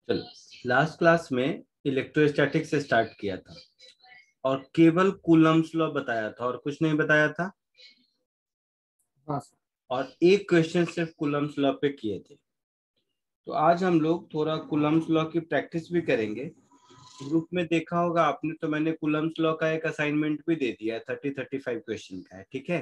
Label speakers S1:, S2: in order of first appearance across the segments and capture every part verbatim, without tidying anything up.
S1: चलो, last class में electrostatics से स्टार्ट किया था और केवल कूलम्स लॉ बताया था और कुछ नहीं बताया था।
S2: हाँ सर।
S1: और एक क्वेश्चन सिर्फ कूलम्स लॉ पे किए थे। तो आज हम लोग थोड़ा कूलम्स लॉ की प्रैक्टिस भी करेंगे। ग्रुप में देखा होगा आपने, तो मैंने कूलम्स लॉ का एक असाइनमेंट भी दे दिया है, थर्टी थर्टी फाइव क्वेश्चन का है। ठीक है,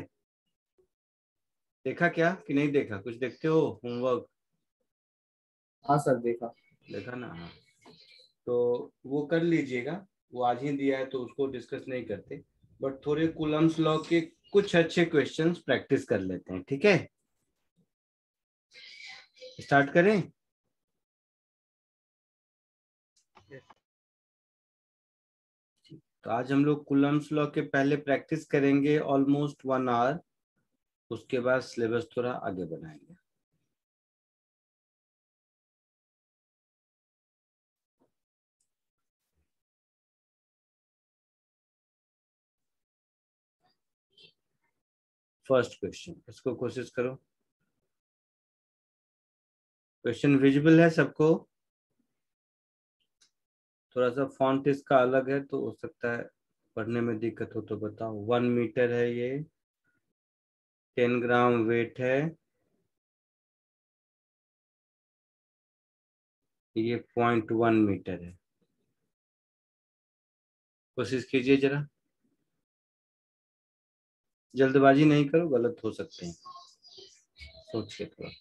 S1: देखा क्या कि नहीं देखा? कुछ देखते हो होमवर्क?
S2: हाँ सर, देखा।
S1: देखा ना? हाँ, तो वो कर लीजिएगा। वो आज ही दिया है तो उसको डिस्कस नहीं करते, बट थोड़े कूलम्स लॉ के कुछ अच्छे क्वेश्चंस प्रैक्टिस कर लेते हैं। ठीक है, स्टार्ट करें। तो आज हम लोग कूलम्स लॉ के पहले प्रैक्टिस करेंगे ऑलमोस्ट वन आवर। उसके बाद सिलेबस थोड़ा आगे बढ़ाएंगे। फर्स्ट क्वेश्चन, इसको कोशिश करो। क्वेश्चन विजिबल है सबको? थोड़ा सा फॉन्ट इसका अलग है तो हो सकता है पढ़ने में दिक्कत हो, तो बताओ। वन मीटर है ये, टेन ग्राम वेट है, ये पॉइंट वन मीटर है। कोशिश कीजिए जरा, जल्दबाजी नहीं करो, गलत हो सकते हैं, सोच के थोड़ा।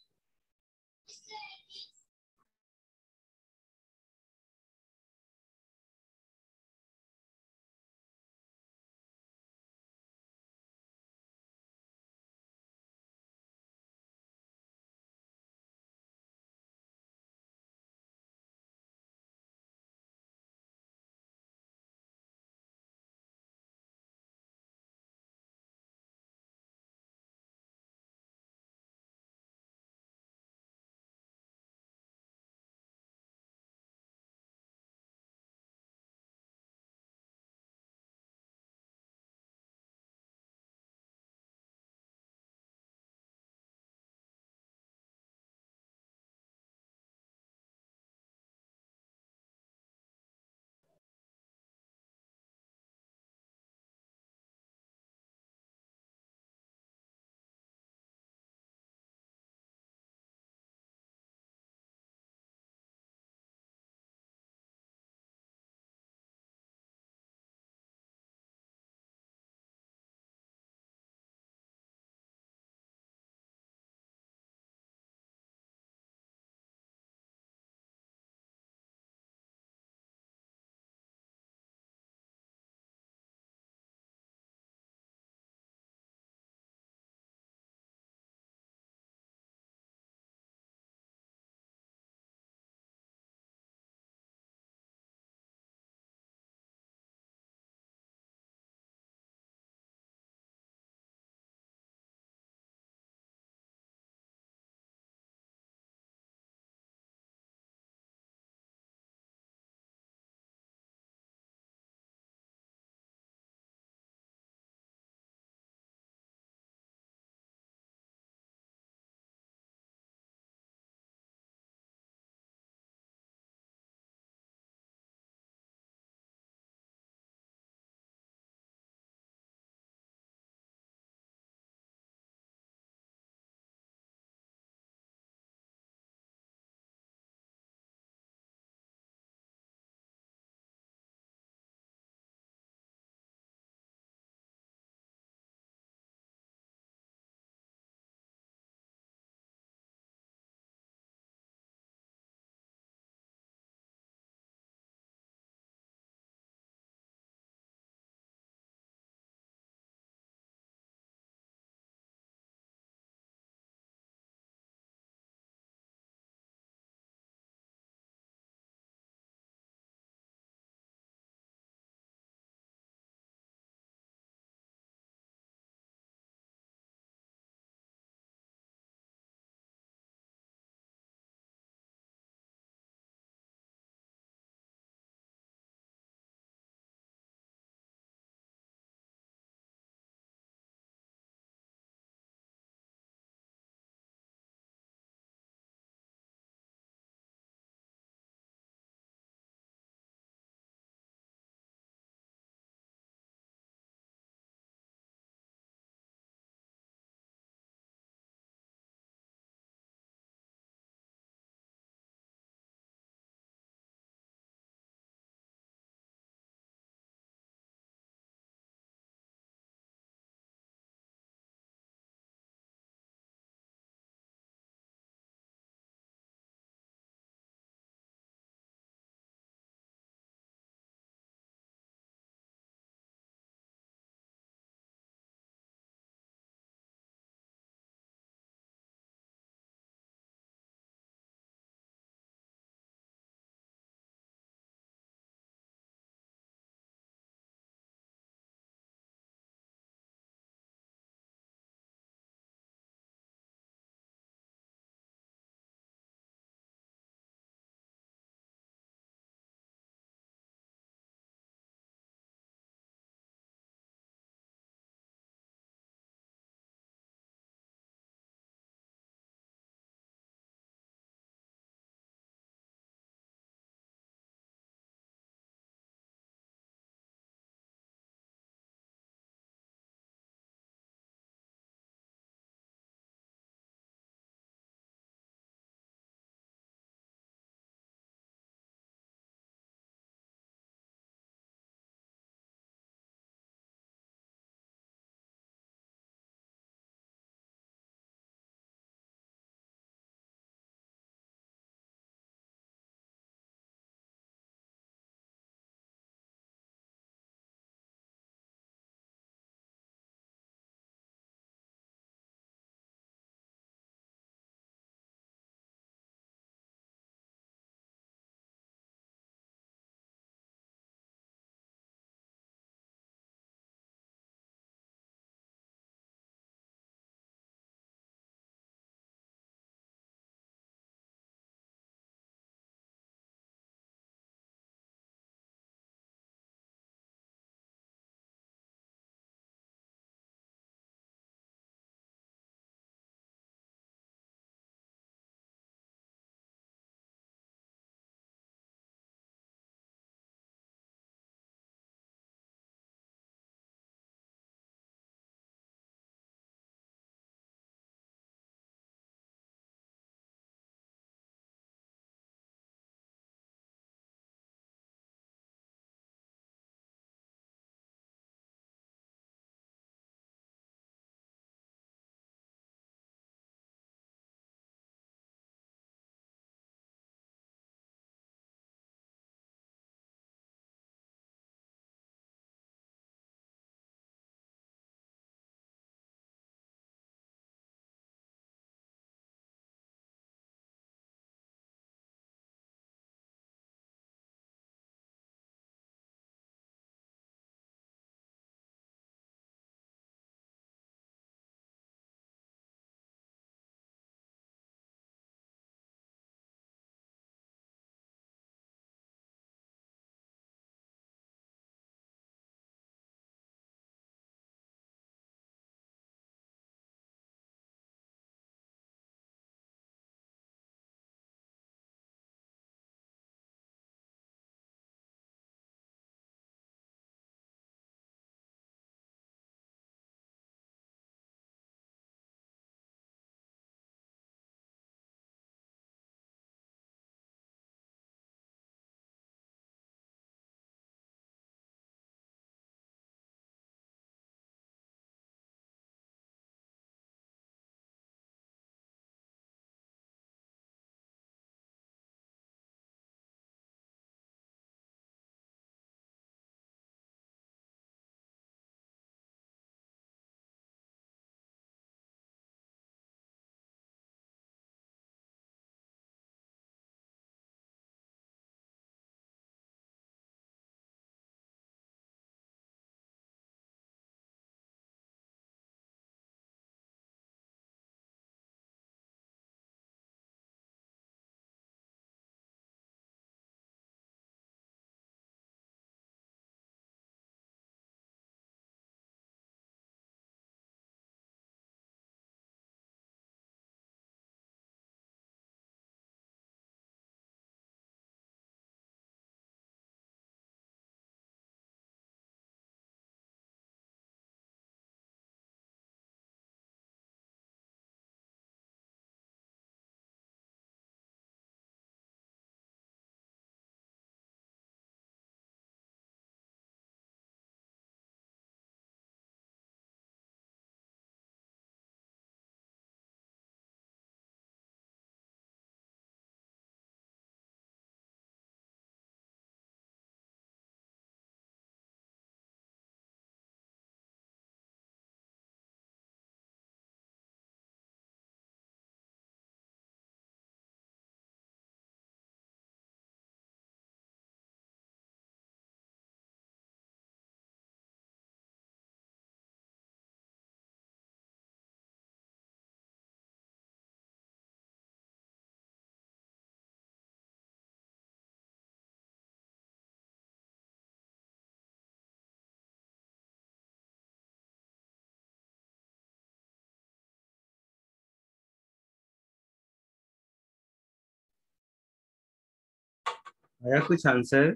S1: आया कुछ आंसर?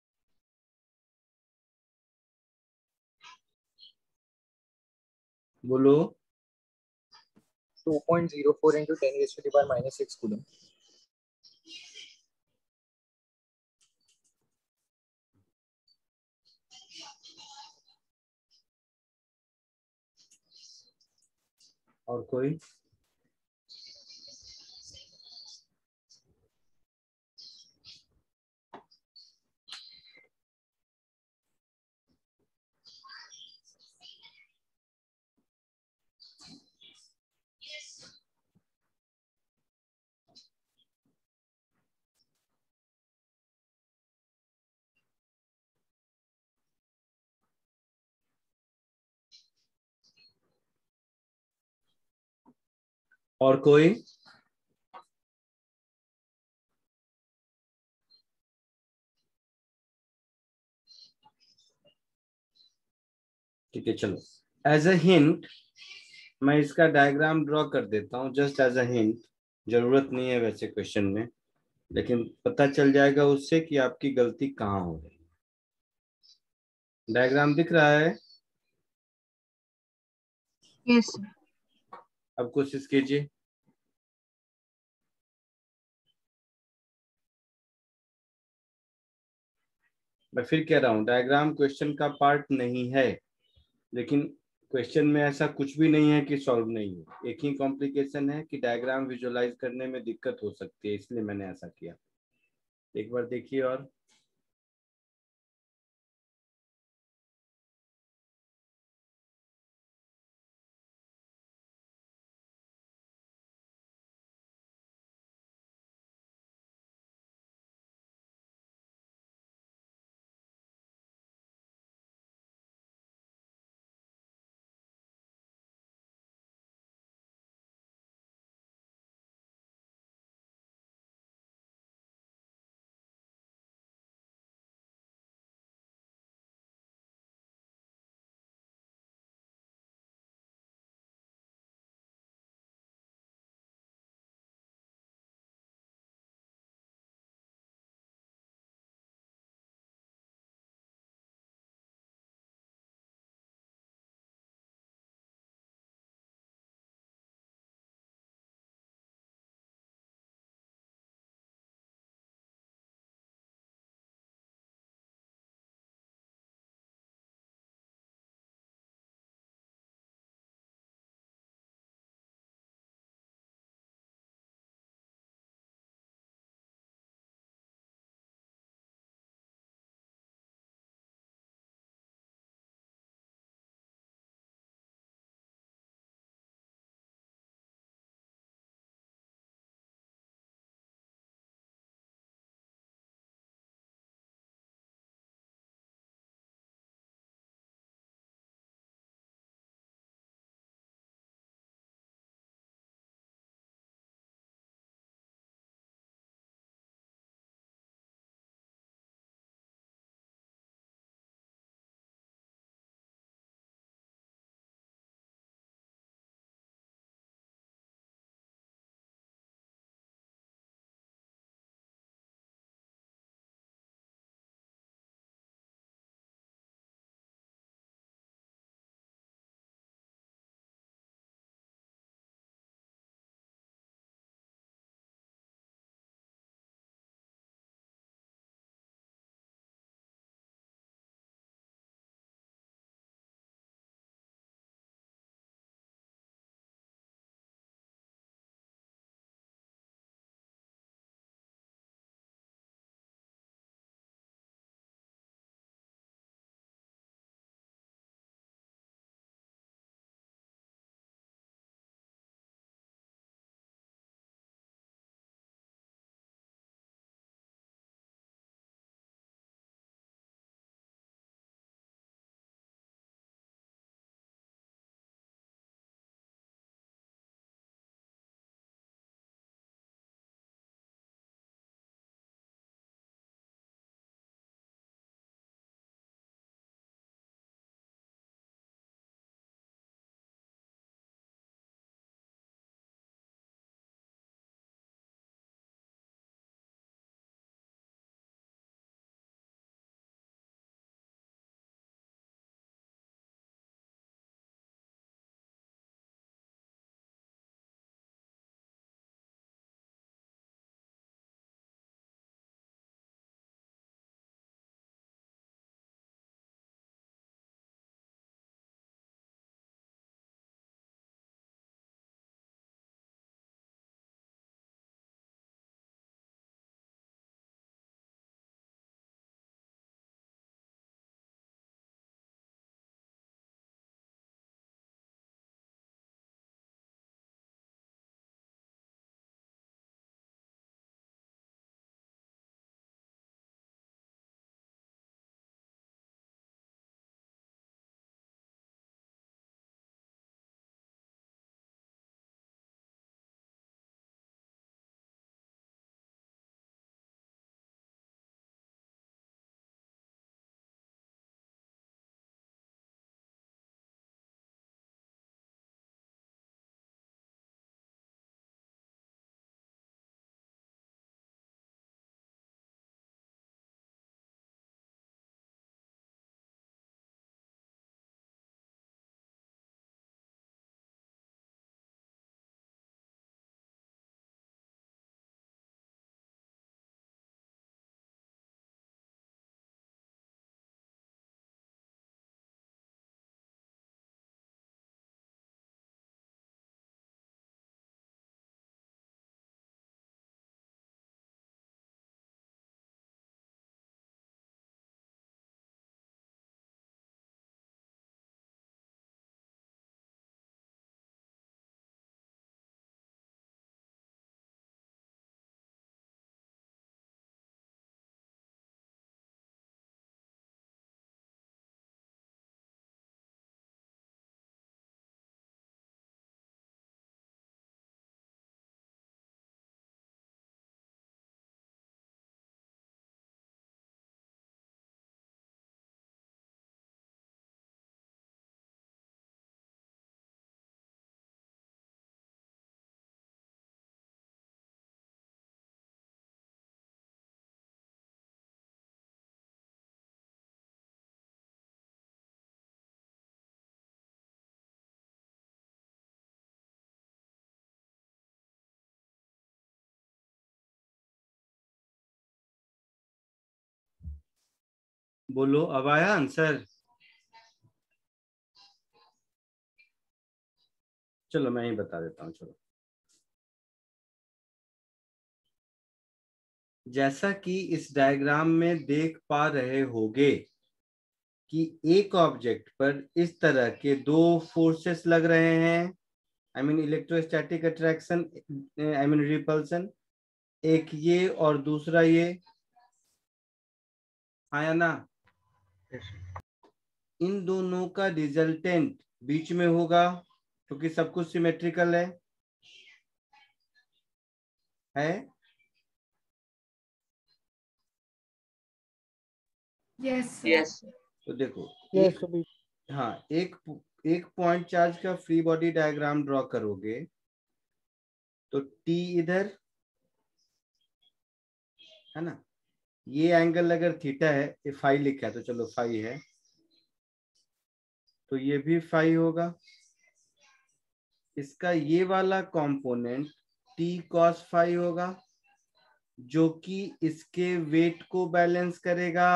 S1: बोलो।
S2: Two point zero four into ten raise to the power minus six coulomb.
S1: और कोई? और कोई? ठीक है, चलो। एज अ हिंट मैं इसका डायग्राम ड्रॉ कर देता हूँ, जस्ट एज अ हिंट। जरूरत नहीं है वैसे क्वेश्चन में, लेकिन पता चल जाएगा उससे कि आपकी गलती कहाँ हो रही है। डायग्राम दिख रहा है?
S3: यस।
S1: अब कोशिश कीजिए। मैं फिर कह रहा हूँ, डायग्राम क्वेश्चन का पार्ट नहीं है, लेकिन क्वेश्चन में ऐसा कुछ भी नहीं है कि सॉल्व नहीं है। एक ही कॉम्प्लिकेशन है कि डायग्राम विजुअलाइज करने में दिक्कत हो सकती है, इसलिए मैंने ऐसा किया। एक बार देखिए। और बोलो, अब आया आंसर? चलो मैं ही बता देता हूँ। चलो, जैसा कि इस डायग्राम में देख पा रहे होगे कि एक ऑब्जेक्ट पर इस तरह के दो फोर्सेस लग रहे हैं, I mean electrostatic attraction, I mean repulsion, एक ये और दूसरा ये, आया ना? इन दोनों का रिजल्टेंट बीच में होगा क्योंकि सब कुछ सिमेट्रिकल है है
S3: यस
S2: यस
S1: तो देखो,
S2: यस
S1: एक, हाँ, एक एक पॉइंट चार्ज का फ्री बॉडी डायग्राम ड्रॉ करोगे तो टी इधर है ना, ये एंगल अगर थीटा है, ये फाई लिखा है तो चलो फाई है, तो ये भी फाई होगा। इसका ये वाला कंपोनेंट टी कॉस फाई होगा जो कि इसके वेट को बैलेंस करेगा।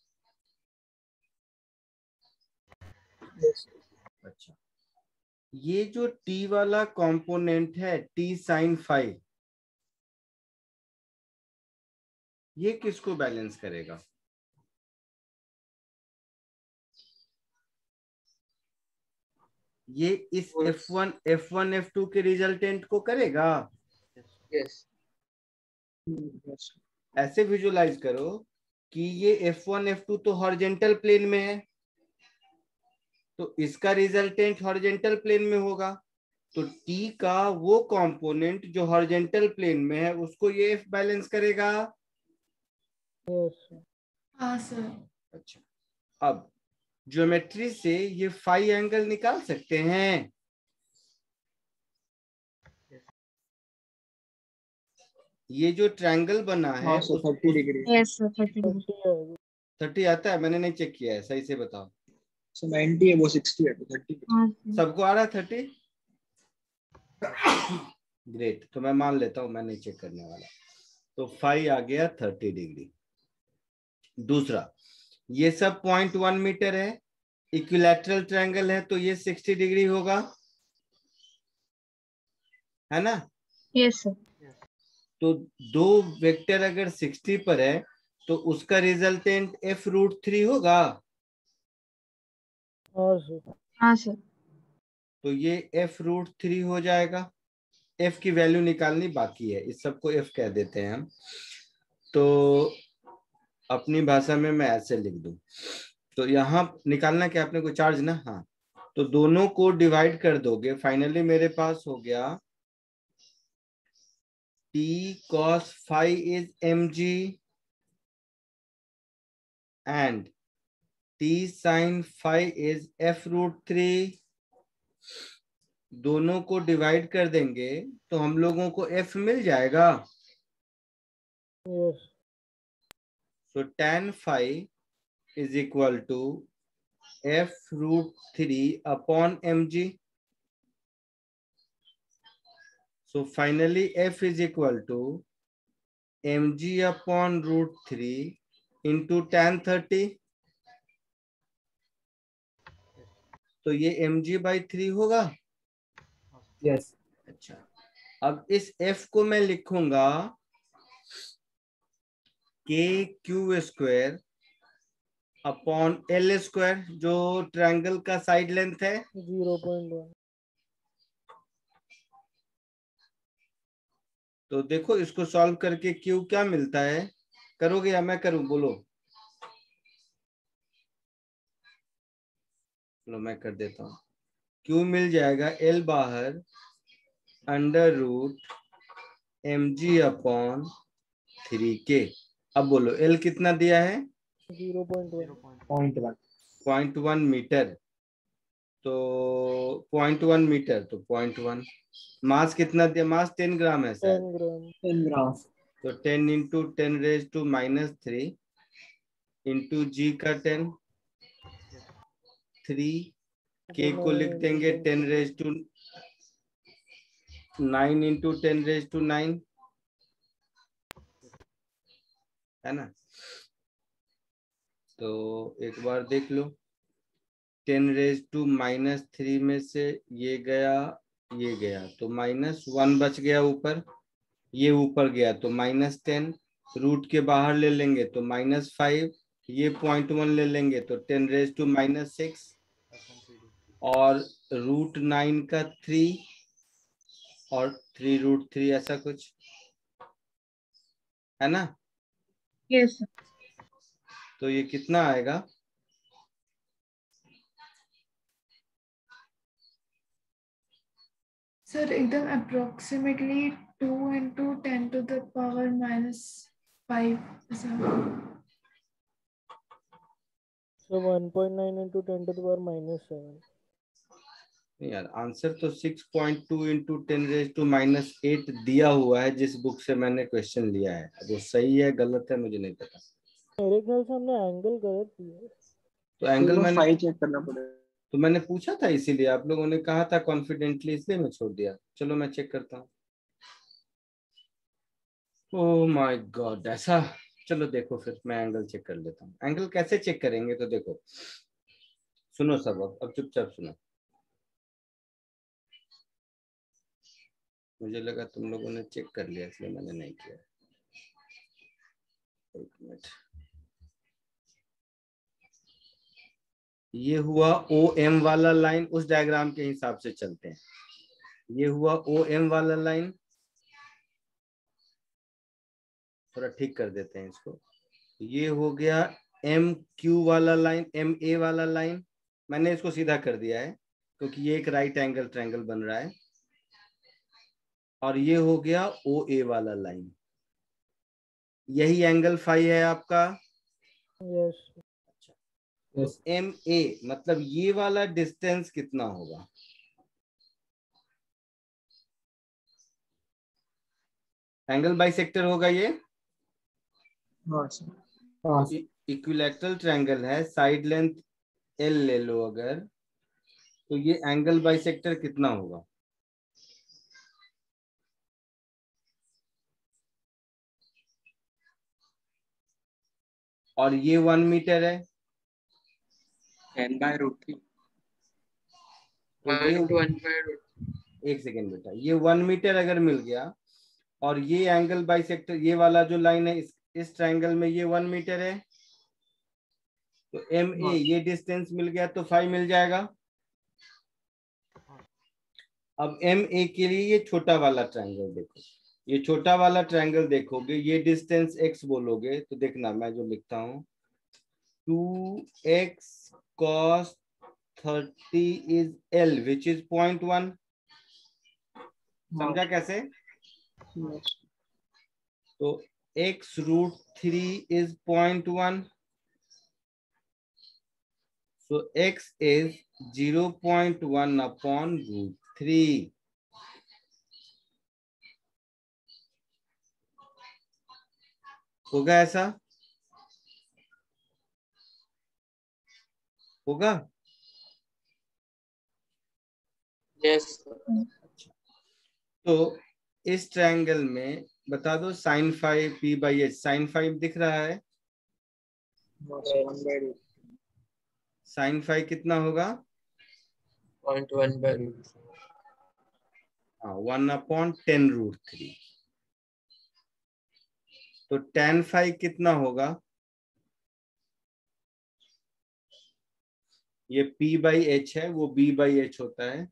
S2: यस
S1: अच्छा, ये जो टी वाला कंपोनेंट है टी साइन फाई, ये किसको बैलेंस करेगा? ये इस F one F one F two के रिजल्टेंट को करेगा।
S2: यस
S1: ऐसे विजुलाइज करो कि ये एफ वन एफ टू तो हॉरिजॉन्टल प्लेन में है, तो इसका रिजल्टेंट हॉरिजॉन्टल प्लेन में होगा, तो टी का वो कंपोनेंट जो हॉरिजॉन्टल प्लेन में है उसको ये एफ बैलेंस करेगा।
S3: हाँ सर।
S1: अच्छा, अब ज्योमेट्री से ये फाई एंगल निकाल सकते हैं। ये जो ट्रायंगल बना है
S2: हाँ sir thirty degree
S3: yes sir thirty degree
S1: thirty आता है? मैंने नहीं चेक किया है, सही से बताओ।
S2: सर नाइंटी है वो सिक्सटी है तो थर्टी।
S3: हाँ सर।
S1: सबको आ रहा है थर्टी? ग्रेट, तो मैं मान लेता हूं, मैं नहीं चेक करने वाला। तो फाइव आ गया थर्टी डिग्री। दूसरा, ये सब पॉइंट वन मीटर है, इक्विलैटरल ट्रायंगल है तो ये सिक्सटी डिग्री होगा, है ना?
S3: Yes sir.
S1: तो दो वेक्टर अगर सिक्सटी पर है तो उसका रिजल्टेंट एफ रूट थ्री होगा।
S3: हाँ सर।
S1: तो ये एफ रूट थ्री हो जाएगा। एफ की वैल्यू निकालनी बाकी है, इस सबको एफ कह देते हैं हम। तो अपनी भाषा में मैं ऐसे लिख दूं, तो यहाँ निकालना क्या आपने को चार्ज ना, हाँ, तो दोनों को डिवाइड कर दोगे, फाइनली मेरे पास हो गया T cos five is M G and T sine five is F root three. दोनों को डिवाइड कर देंगे तो हम लोगों को एफ मिल जाएगा। So tan five is equal to F root three upon M G. So finally F is equal to M G upon root three into ten thirty. तो ये एम जी बाई थ्री होगा।
S2: Yes
S1: अच्छा, अब इस F को मैं लिखूंगा K Q square upon L square, जो ट्रायंगल का साइड लेंथ है
S2: जीरो पॉइंट वन।
S1: तो देखो इसको सॉल्व करके क्यू क्या मिलता है, करोगे या मैं करूं? बोलो। चलो मैं कर देता हूं। क्यू मिल जाएगा एल बाहर under root M G upon three K. अब बोलो एल कितना दिया है?
S2: Zero point one point one
S1: point one metre. तो पॉइंट वन मीटर तो पॉइंट वन। मास कितना दिया? मास टेन ग्राम है sir.
S2: Ten gram ten gram
S1: तो ten into ten raise to minus three into G का ten, three के को लिख देंगे ten raise to nine into ten raise to nine, है ना? तो एक बार देख लो, ten raise to minus three में से ये गया ये गया तो माइनस वन बच गया ऊपर, ये ऊपर गया तो माइनस टेन, रूट के बाहर ले लेंगे तो माइनस फाइव, ये पॉइंट वन ले लेंगे तो ten raise to minus six, और रूट नाइन का थ्री और थ्री रूट थ्री, ऐसा कुछ है ना।
S3: Yes sir.
S1: तो ये कितना आएगा,
S4: सर एकदम approximately two into ten to the power minus five ऐसा।
S5: So one point nine into ten to the power minus seven.
S1: यार आंसर तो six point two into ten raise to minus eight दिया हुआ है जिस book से मैंने question लिया है। वो सही है गलत है मुझे नहीं पता।
S5: मेरे ख्याल से हमने एंगल गलत दिया है।
S1: तो एंगल मैंने
S2: फाइव चेक करना पड़ेगा।
S1: तो मैंने पूछा था इसीलिए, आप लोगों ने कहा था कॉन्फिडेंटली, इसलिए मैं छोड़ दिया। चलो मैं चेक करता हूँ। ओह माय गॉड, ऐसा। चलो देखो फिर मैं एंगल चेक कर लेता हूँ। एंगल कैसे चेक करेंगे, तो देखो सुनो सब, अब अब चुपचाप सुनो। मुझे लगा तुम लोगों ने चेक कर लिया इसलिए मैंने नहीं किया। एक मिनट, ये हुआ ओ एम वाला लाइन, उस डायग्राम के हिसाब से चलते हैं। ये हुआ ओ एम वाला लाइन, थोड़ा ठीक कर देते हैं इसको। ये हो गया एम क्यू वाला लाइन, एम ए वाला लाइन। मैंने इसको सीधा कर दिया है क्योंकि ये एक राइट एंगल ट्रायंगल बन रहा है। और ये हो गया ओ ए वाला लाइन, यही एंगल फाई है आपका।
S5: यस
S1: अच्छा, तो एम ए मतलब ये वाला डिस्टेंस कितना होगा, एंगल बाइसेक्टर होगा ये।
S2: हाँ सर।
S1: इक्विलैटरल ट्रायंगल है, साइड लेंथ एल ले लो अगर, तो ये एंगल बाइसेक्टर कितना होगा, और ये वन मीटर है।
S2: Ten by root three.
S1: तो ये एक सेकेंड बेटा, ये वन मीटर अगर मिल गया और ये एंगल बाइसेक्टर, ये वाला जो लाइन है इस इस ट्रायंगल में ये वन मीटर है, तो एम ए ये डिस्टेंस मिल गया तो फाइव मिल जाएगा। अब एम ए के लिए ये छोटा वाला ट्रायंगल देखो, ये छोटा वाला ट्रायंगल देखोगे, ये डिस्टेंस एक्स बोलोगे तो देखना मैं जो लिखता हूँ, two X cos thirty is L which is point one. समझा कैसे? तो X root three is point one, so x is zero point one upon root three. होगा ऐसा? होगा?
S2: यस।
S1: तो इस ट्रायंगल में बता दो sine five P by H, sine five दिख रहा है, साइन फाइव कितना होगा,
S2: पॉइंट वन बाय रूट।
S1: हाँ, one upon ten root three. तो टेन फाइव कितना होगा, ये P बाई एच है, वो B बाई एच होता है।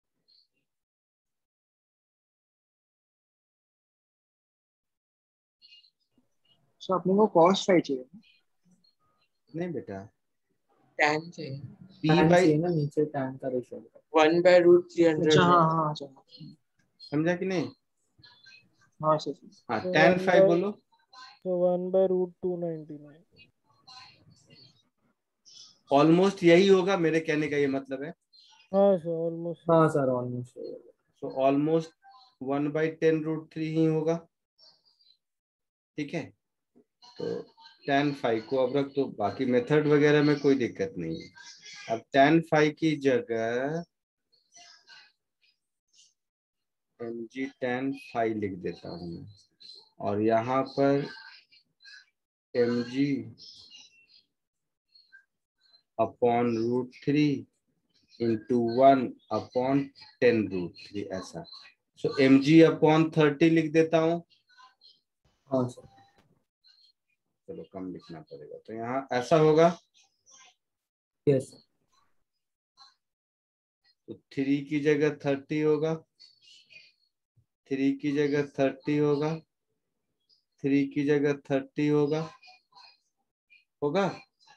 S2: सो अपने को कॉस फाइव चाहिए।
S1: नहीं बेटा,
S2: tan चाहिए।
S1: P बाई
S2: ना नीचे tan का ratio one by root three hundred. अच्छा हाँ हाँ अच्छा
S1: समझा कि नहीं?
S2: हाँ सर।
S1: हाँ, टेन फाइव बोलो।
S5: तो one by root two ninety nine.
S1: Almost यही होगा, मेरे कहने का ये मतलब है।
S5: हाँ सर ऑलमोस्ट।
S2: हाँ sir almost.
S1: So almost one by ten root three ही होगा। ठीक है, तो tan फाइव को अब रख दो, बाकी मेथड वगैरह में कोई दिक्कत नहीं है। अब tan फाइव की जगह एम जी tan फाइव लिख देता हूँ मैं, और यहाँ पर M G upon root three into one upon ten root three, ऐसा। So M G upon thirty लिख देता हूँ।
S2: हाँ सर।
S1: चलो कम लिखना पड़ेगा, तो यहाँ ऐसा होगा।
S2: यस।
S1: तो थ्री की जगह थर्टी होगा, थ्री की जगह थर्टी होगा, थ्री की जगह थर्टी होगा होगा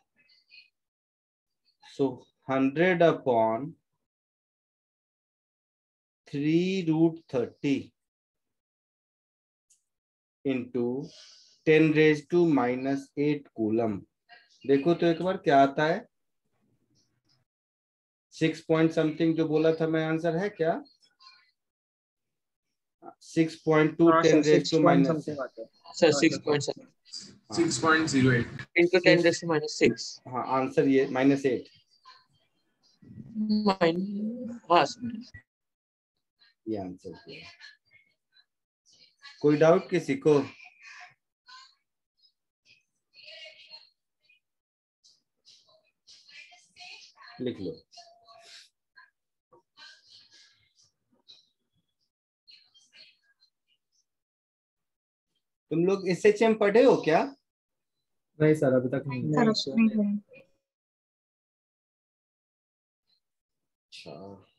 S1: so hundred upon three root thirty into ten raise to minus eight coulomb. देखो तो एक बार क्या आता है, सिक्स पॉइंट समथिंग जो बोला था मैं, आंसर है क्या? सिक्स पॉइंट टू
S2: हाँ
S1: ten
S2: sir,
S1: raise
S2: six
S1: two
S2: point
S1: minus,
S2: something आता है
S5: सर
S2: हाँ
S5: six
S2: sir.
S5: Point seven
S6: six point zero eight
S5: into ten raise minus six
S1: हाँ आंसर ये माइनस एट,
S5: माइनस, हाँ सर।
S1: ये आंसर किया। कोई डाउट किसी को? लिख लो। तुम लोग एस एच एम पढ़े हो क्या?
S2: नहीं सर, अभी तक नहीं।
S3: सर अब नहीं करें।
S1: अच्छा,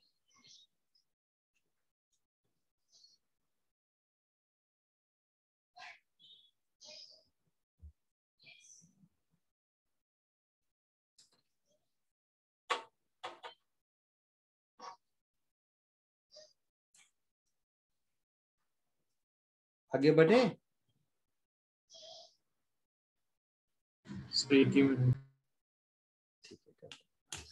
S1: आगे बढ़े।
S6: एक ही मिनट।
S1: ठीक है, कर।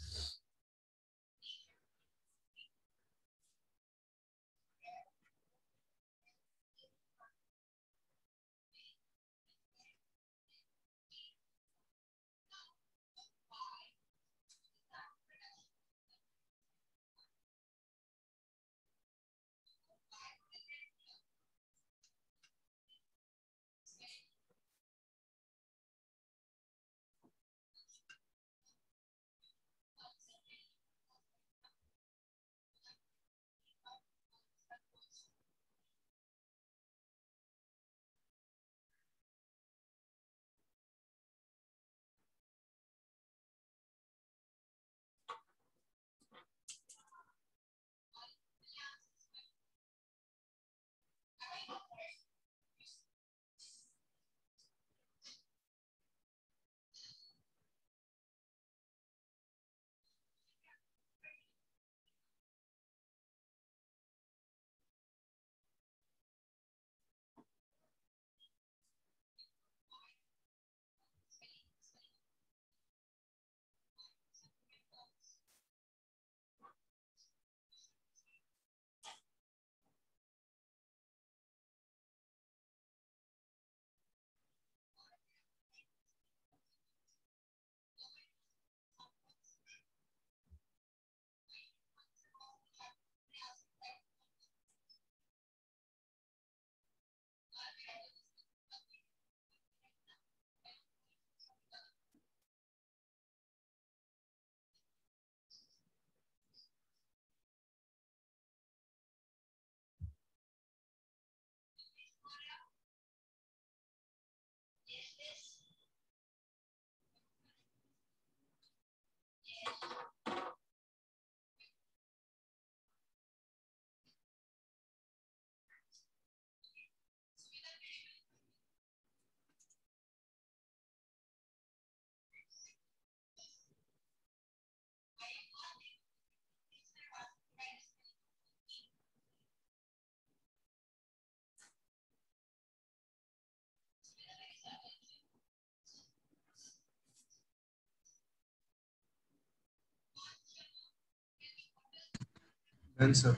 S6: आंसर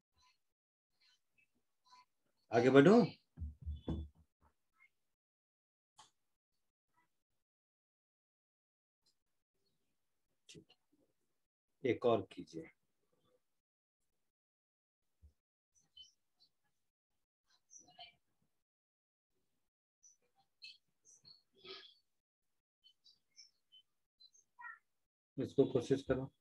S1: आगे बढ़ो। एक और कीजिए। इसको कोशिश करो।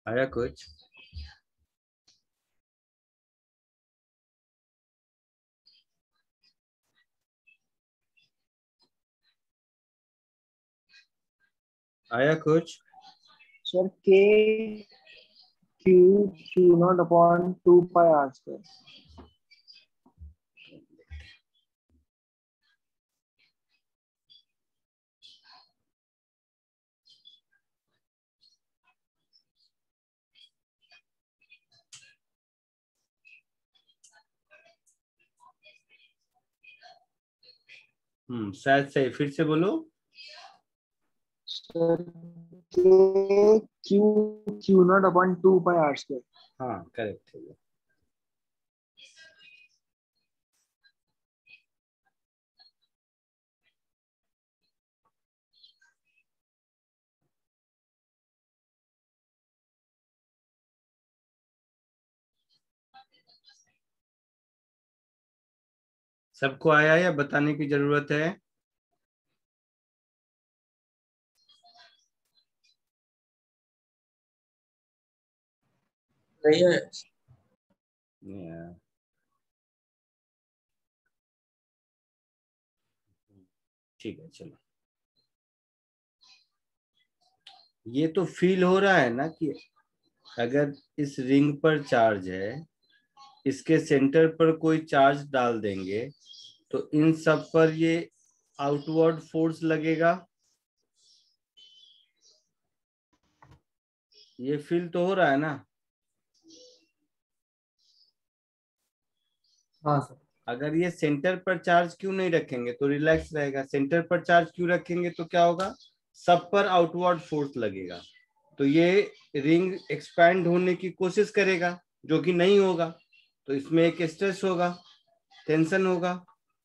S1: आया कुछ? आया कुछ?
S2: Sir K Q Q not upon two pi R square.
S1: Hmm शायद सही, फिर से बोलो।
S2: Sir K Q Q not upon two pi R square.
S1: हाँ करेक्ट है। सबको आया या बताने की जरूरत है?
S6: नहीं है।
S1: नहीं आया। ठीक है चलो। ये तो फील हो रहा है ना कि अगर इस रिंग पर चार्ज है, इसके सेंटर पर कोई चार्ज डाल देंगे तो इन सब पर ये आउटवर्ड फोर्स लगेगा। ये फील तो हो रहा है ना?
S2: हाँ सर।
S1: अगर ये सेंटर पर चार्ज क्यों नहीं रखेंगे तो रिलैक्स रहेगा, सेंटर पर चार्ज क्यों रखेंगे तो क्या होगा, सब पर आउटवर्ड फोर्स लगेगा, तो ये रिंग एक्सपैंड होने की कोशिश करेगा, जो कि नहीं होगा, तो इसमें एक स्ट्रेस होगा, टेंशन होगा।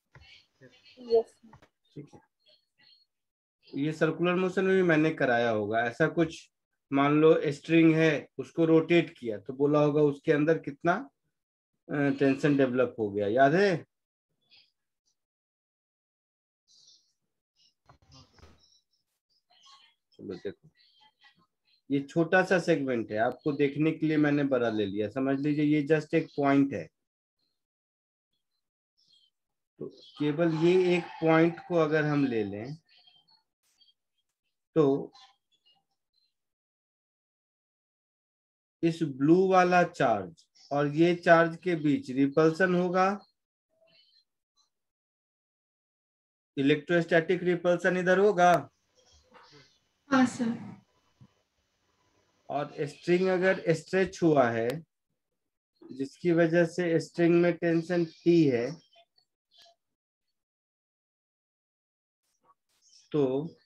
S1: ठीक है, ये सर्कुलर मोशन में भी मैंने कराया होगा ऐसा कुछ। मान लो स्ट्रिंग है, उसको रोटेट किया तो बोला होगा उसके अंदर कितना टेंशन डेवलप हो गया, याद है? चलो देखो, ये छोटा सा सेगमेंट है, आपको देखने के लिए मैंने बड़ा ले लिया, समझ लीजिए ये जस्ट एक पॉइंट है। तो केवल ये एक पॉइंट को अगर हम ले लें तो इस ब्लू वाला चार्ज और ये चार्ज के बीच रिपल्सन होगा, इलेक्ट्रोस्टैटिक रिपल्सन इधर होगा।
S4: हाँ सर।
S1: और स्ट्रिंग अगर स्ट्रेच हुआ है जिसकी वजह से स्ट्रिंग में टेंशन टी है, तो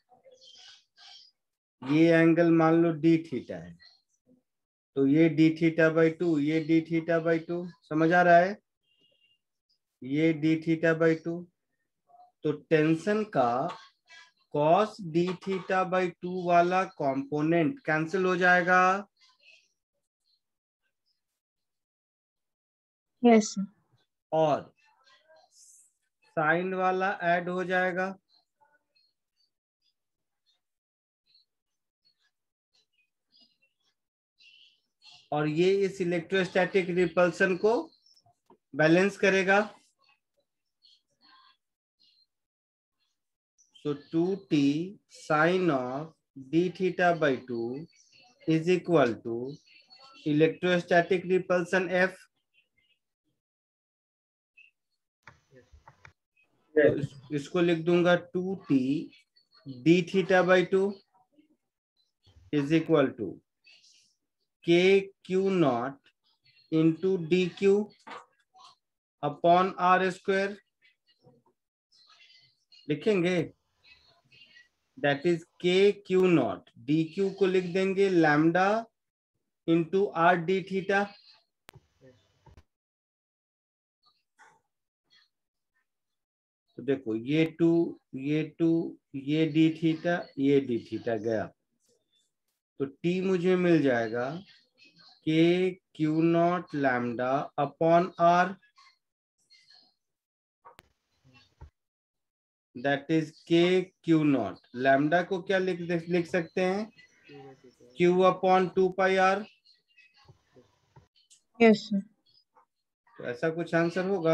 S1: ये एंगल मान लो डी थीटा है, तो ये डी थीटा बाई टू, ये डी थीटा बाई टू, समझ आ रहा है? ये डी थीटा बाई टू, तो टेंशन का cos D theta by two वाला कंपोनेंट कैंसिल हो जाएगा।
S3: Yes sir.
S1: और साइन वाला ऐड हो जाएगा। और ये इस इलेक्ट्रोस्टैटिक रिपल्सन को बैलेंस करेगा। So two T sine of D theta by two is equal to electrostatic repulsion F. तो इस, इसको लिख दूंगा two T D theta by two is equal to K Q not into D Q upon R square लिखेंगे। That is K Q not, D Q को लिख देंगे lambda into R D theta. तो देखो ये टू, ये two, ये D theta, ये डी थीटा गया, तो टी मुझे मिल जाएगा K Q not lambda upon R, that is K Q not. Lambda को क्या लिख लिख सकते हैं, Q upon two pi R.
S3: Yes, sir.
S1: तो ऐसा कुछ आंसर होगा।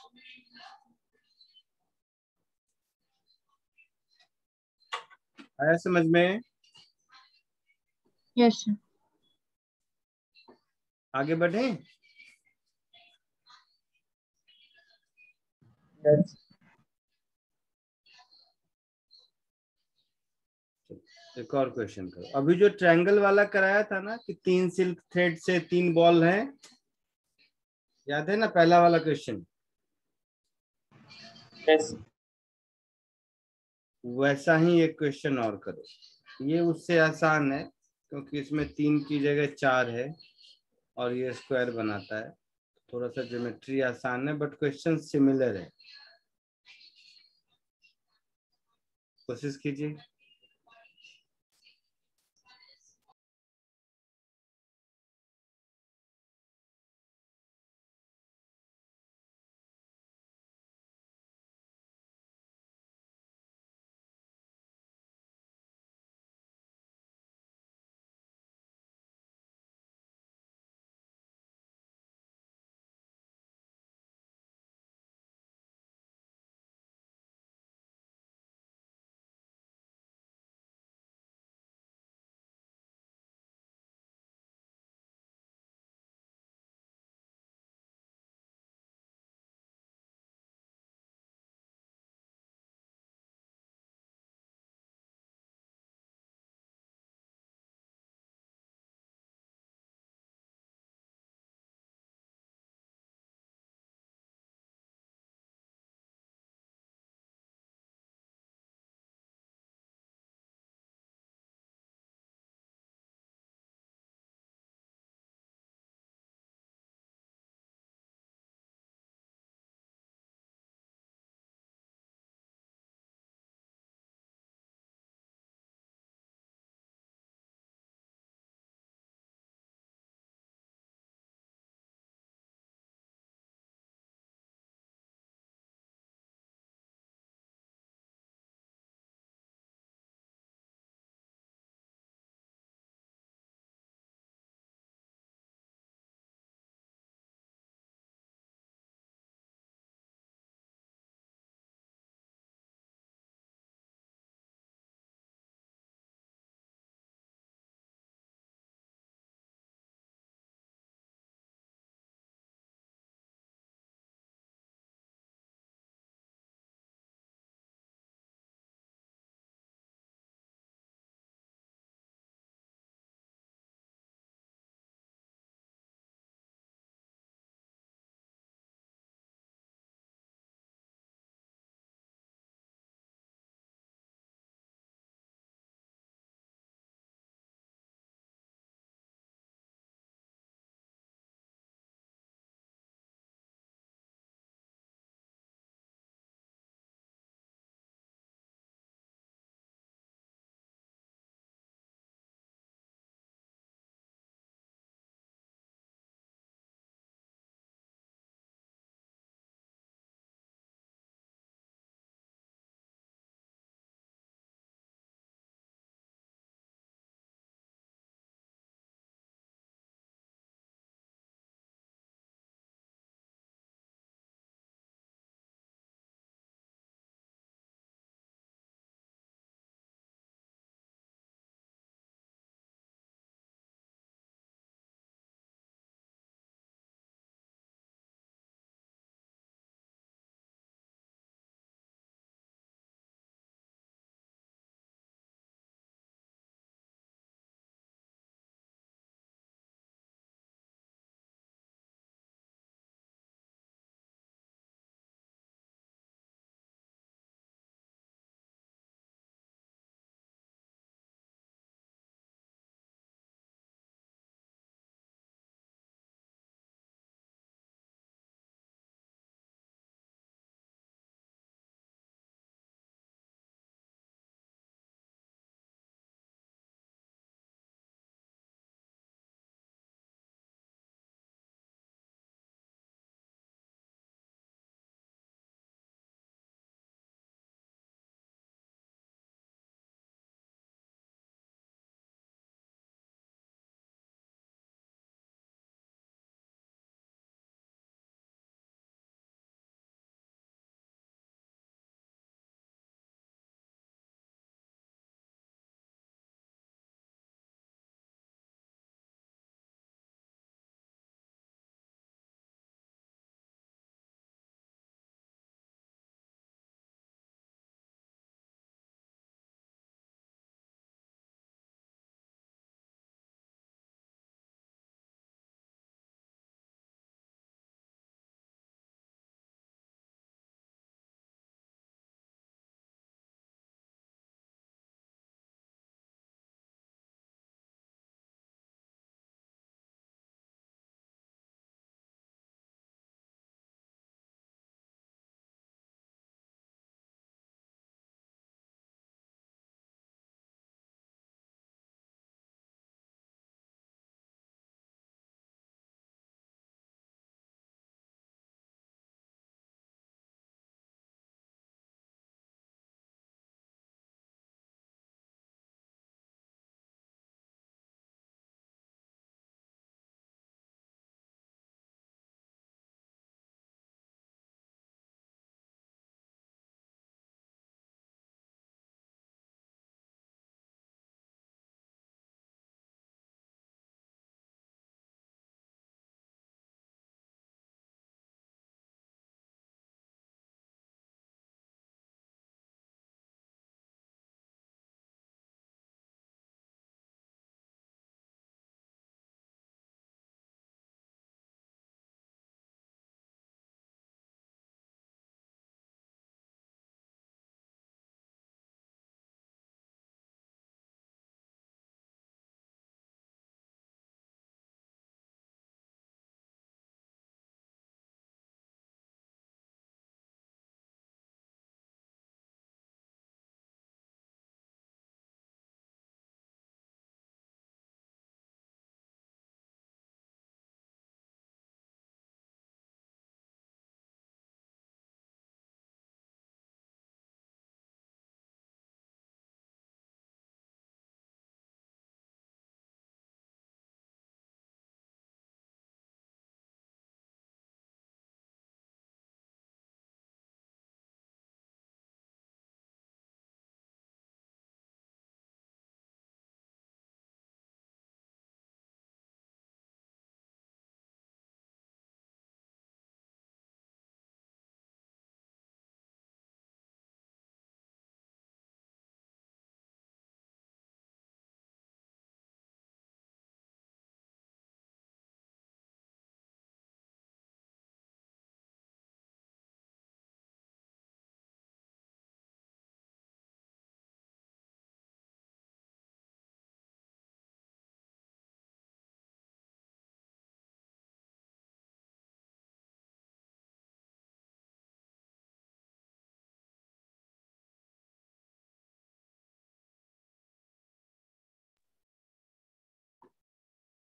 S1: आया समझ में?
S3: Yes, sir.
S1: आगे बढ़े।
S2: Yes.
S1: एक और क्वेश्चन करो। अभी जो ट्रायंगल वाला कराया था ना कि तीन सिल्क थ्रेड से तीन बॉल हैं, याद है ना पहला वाला क्वेश्चन?
S2: Yes.
S1: वैसा ही एक क्वेश्चन और करो। ये उससे आसान है क्योंकि इसमें तीन की जगह चार है और ये स्क्वायर बनाता है। थोड़ा सा ज्योमेट्री आसान है बट क्वेश्चन सिमिलर है। कोशिश कीजिए।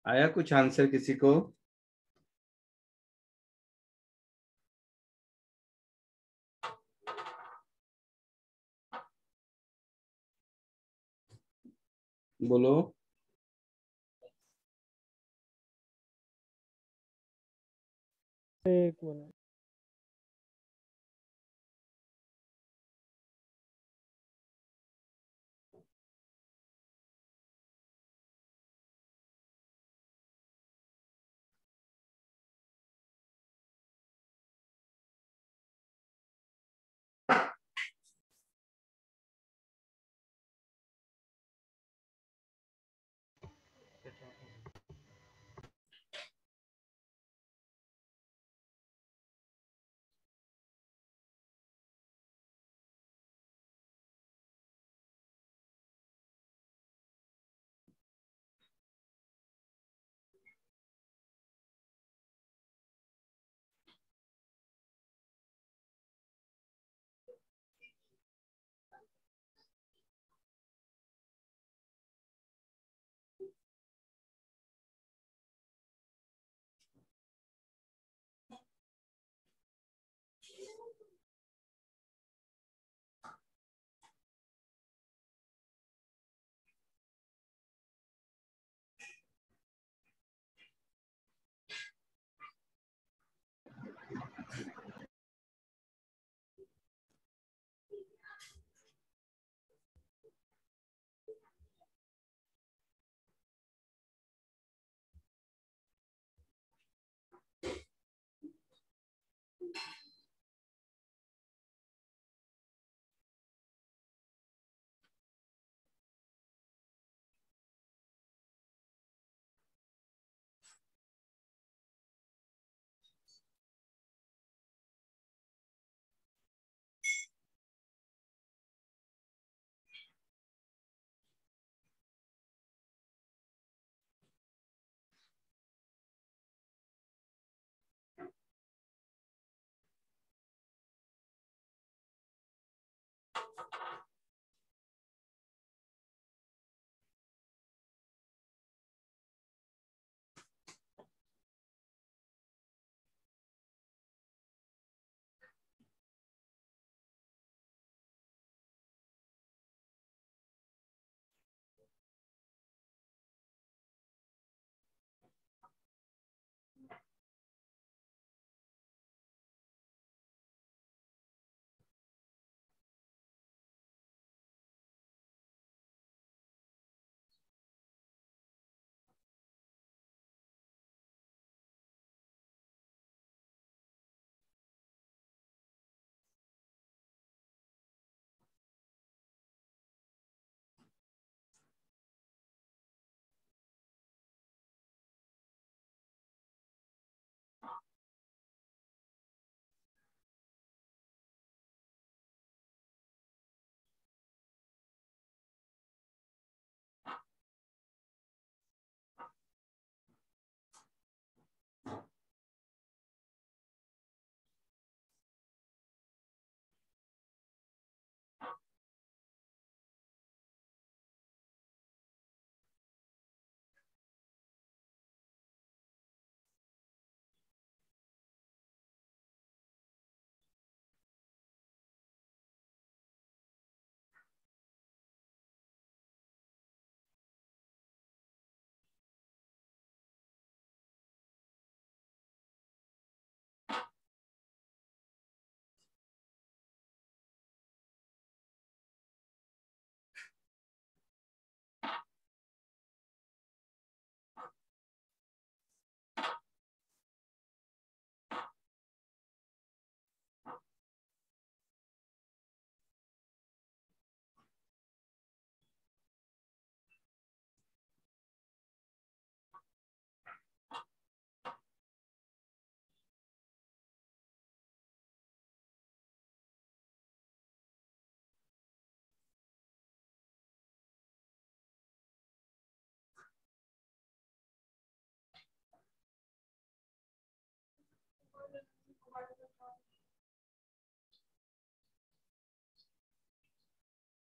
S1: आया कुछ आंसर किसी को? बोलो।
S5: एक मिनट।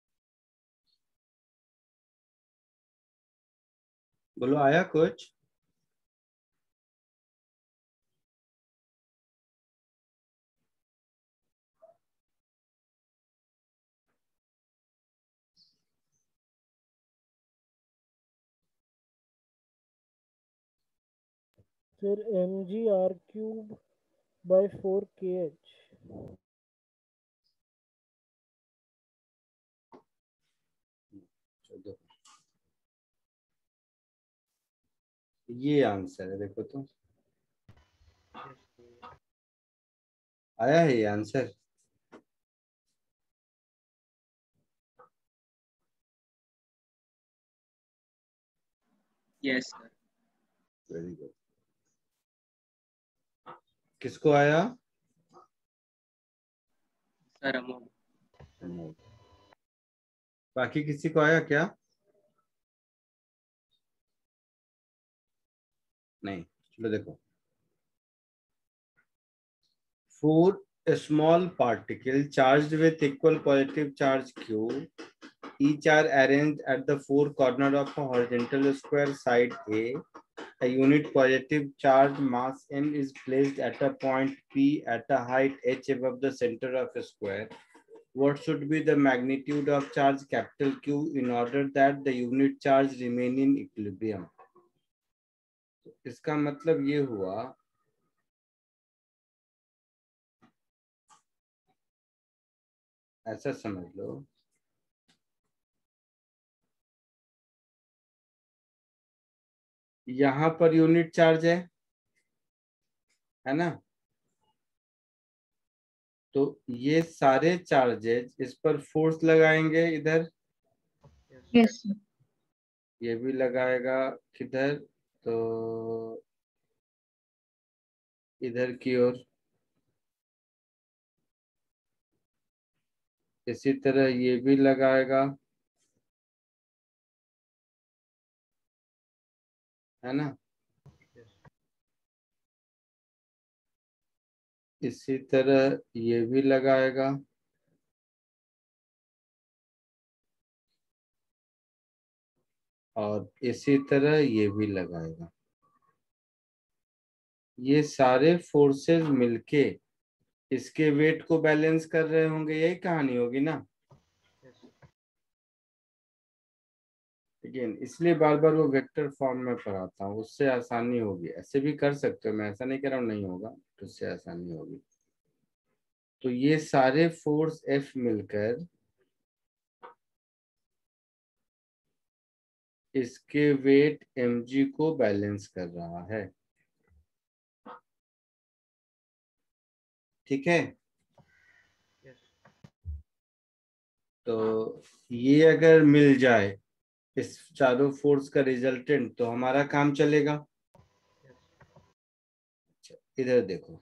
S1: बोलो, आया कुछ?
S5: Sir M G R cube by four K H.
S1: देखो ये आंसर है, देखो तो आया है ये answer.
S2: Yes sir.
S1: Very good. किसको आया?
S2: सर अमोघ।
S1: बाकी किसी को आया क्या? नहीं, चलो देखो। Four small particle charged with equal positive charge q, each are arranged at the four corner of a horizontal square side a. A unit positive charge mass m is placed at a point p at a height h above the center of a square. What should be the magnitude of charge capital Q in order that the unit charge remain in equilibrium? इसका मतलब ये हुआ, ऐसा समझ लो, यहां per unit charge है है ना? तो ये सारे चार्जेस इस पर फोर्स लगाएंगे इधर,
S3: यस सर।
S1: ये भी लगाएगा किधर, तो इधर की ओर। इसी तरह ये भी लगाएगा, है ना? इसी तरह ये भी लगाएगा, और इसी तरह ये भी लगाएगा। ये सारे फोर्सेस मिलके इसके वेट को बैलेंस कर रहे होंगे, यही कहानी होगी ना? अगेन इसलिए बार बार वो वेक्टर फॉर्म में पढ़ाता हूँ, उससे आसानी होगी। ऐसे भी कर सकते हो, मैं ऐसा नहीं कह रहा हूँ नहीं होगा, तो उससे आसानी होगी। तो ये सारे फोर्स एफ मिलकर इसके वेट mg को बैलेंस कर रहा है, ठीक है? तो ये अगर मिल जाए इस चारों फोर्स का रिजल्टेंट, तो हमारा काम चलेगा। अच्छा, इधर देखो,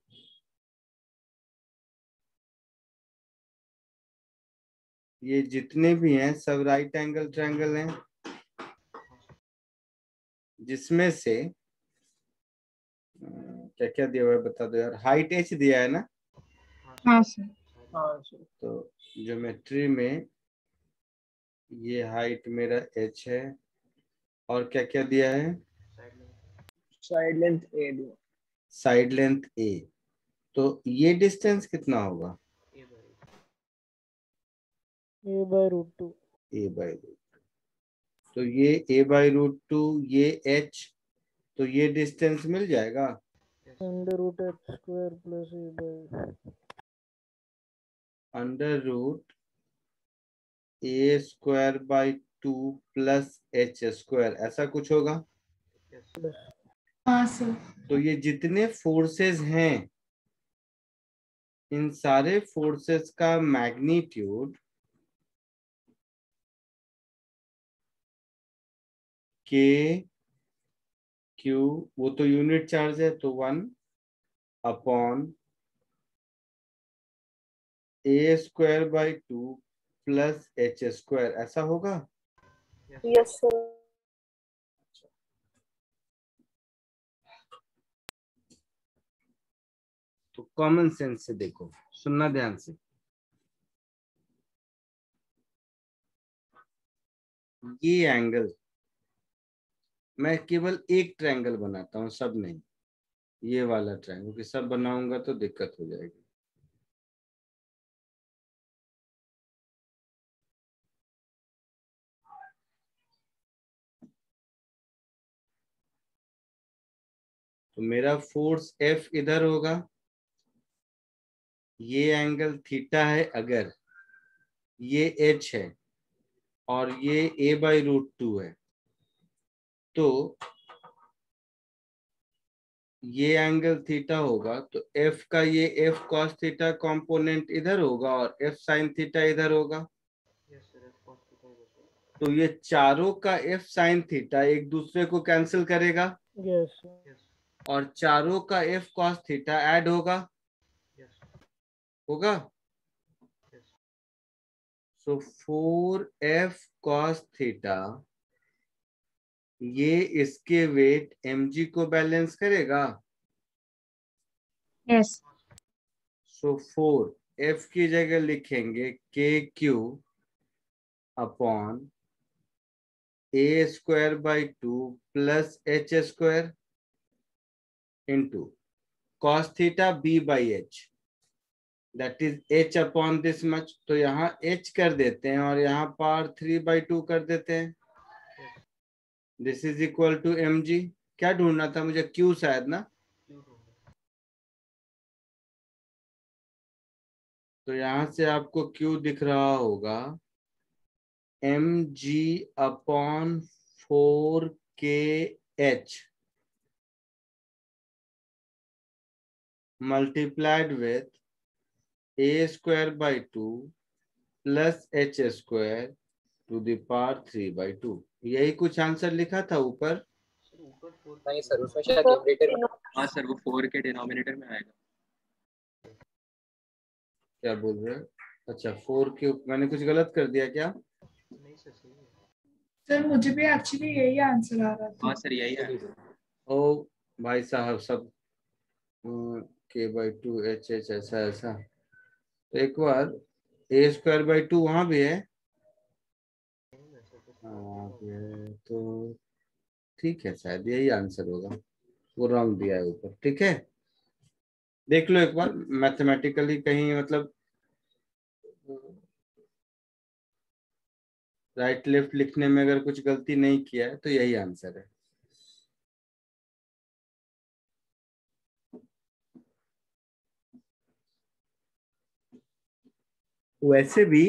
S1: ये जितने भी हैं सब राइट एंगल ट्रायंगल हैं, जिसमें से क्या क्या दिया हुआ है बता दो यार। हाइट एच दिया है ना?
S3: हाँ सर।
S2: हाँ सर।
S1: तो ज्योमेट्री में ये हाइट मेरा एच है, और क्या क्या दिया है?
S2: साइड लेंथ ए दिया।
S1: Side length A. तो ये डिस्टेंस कितना होगा?
S5: A by root two.
S1: A by root. तो ये ए बाई रूट टू, ये एच, तो ये डिस्टेंस मिल जाएगा।
S5: Under root H square plus A by
S1: under root A square by two plus H square, ऐसा कुछ होगा।
S4: हाँ सर।
S1: तो ये जितने फोर्सेस हैं, इन सारे फोर्सेस का मैग्नीट्यूड के क्यू, वो तो यूनिट चार्ज है, तो one upon A square by two plus H square, ऐसा होगा।
S7: Yes sir.
S1: तो कॉमन सेंस से देखो, सुनना ध्यान से। ये एंगल, मैं केवल एक ट्रायंगल बनाता हूं, सब नहीं, ये वाला ट्रायंगल, क्योंकि सब बनाऊंगा तो दिक्कत हो जाएगी। तो मेरा फोर्स एफ इधर होगा, ये एंगल थीटा है अगर, ये एच है और ये ए बाई रूट टू है, तो ये एंगल थीटा होगा, तो एफ का ये एफ कॉस थीटा कंपोनेंट इधर होगा और एफ साइन थीटा इधर होगा। तो ये चारों का एफ साइन थीटा एक दूसरे को कैंसिल करेगा
S5: यस
S1: और चारों का एफ कॉस थीटा ऐड होगा, होगा। So four F cos theta ये इसके वेट mg को बैलेंस करेगा।
S3: Yes.
S1: सो फोर एफ की जगह लिखेंगे K Q upon A square by two plus H square into cos theta B by H, that is H upon this much. तो यहाँ H कर देते हैं और यहाँ पावर थ्री बाई टू कर देते हैं। This is equal to M G. क्या ढूंढना था मुझे? क्यू शायद ना। तो यहां से आपको क्यू दिख रहा होगा M G upon four K H multiplied with A square by two plus H square to the power three by two. यही कुछ आंसर लिखा था ऊपर।
S2: नहीं सर, उसमें शायद न्यूमरेटर में।
S8: हाँ सर, वो फोर के डिनोमिनेटर में आएगा।
S1: क्या बोल रहे हैं? अच्छा फोर के, मैंने कुछ गलत कर दिया क्या?
S8: नहीं सर, सही है।
S4: सर मुझे भी एक्चुअली यही आंसर आ रहा था।
S8: हाँ सर, यही है।
S1: ओ भाई साहब, सब के बाई टू एच एच ऐसा ऐसा। तो एक बार ए स्क्वायर बाई टू वहां भी है, वहां भी है, तो ठीक है, शायद यही आंसर होगा। वो रॉन्ग दिया है ऊपर। ठीक है, देख लो एक बार मैथमेटिकली कहीं, मतलब राइट लेफ्ट लिखने में अगर कुछ गलती नहीं किया है तो यही आंसर है। वैसे भी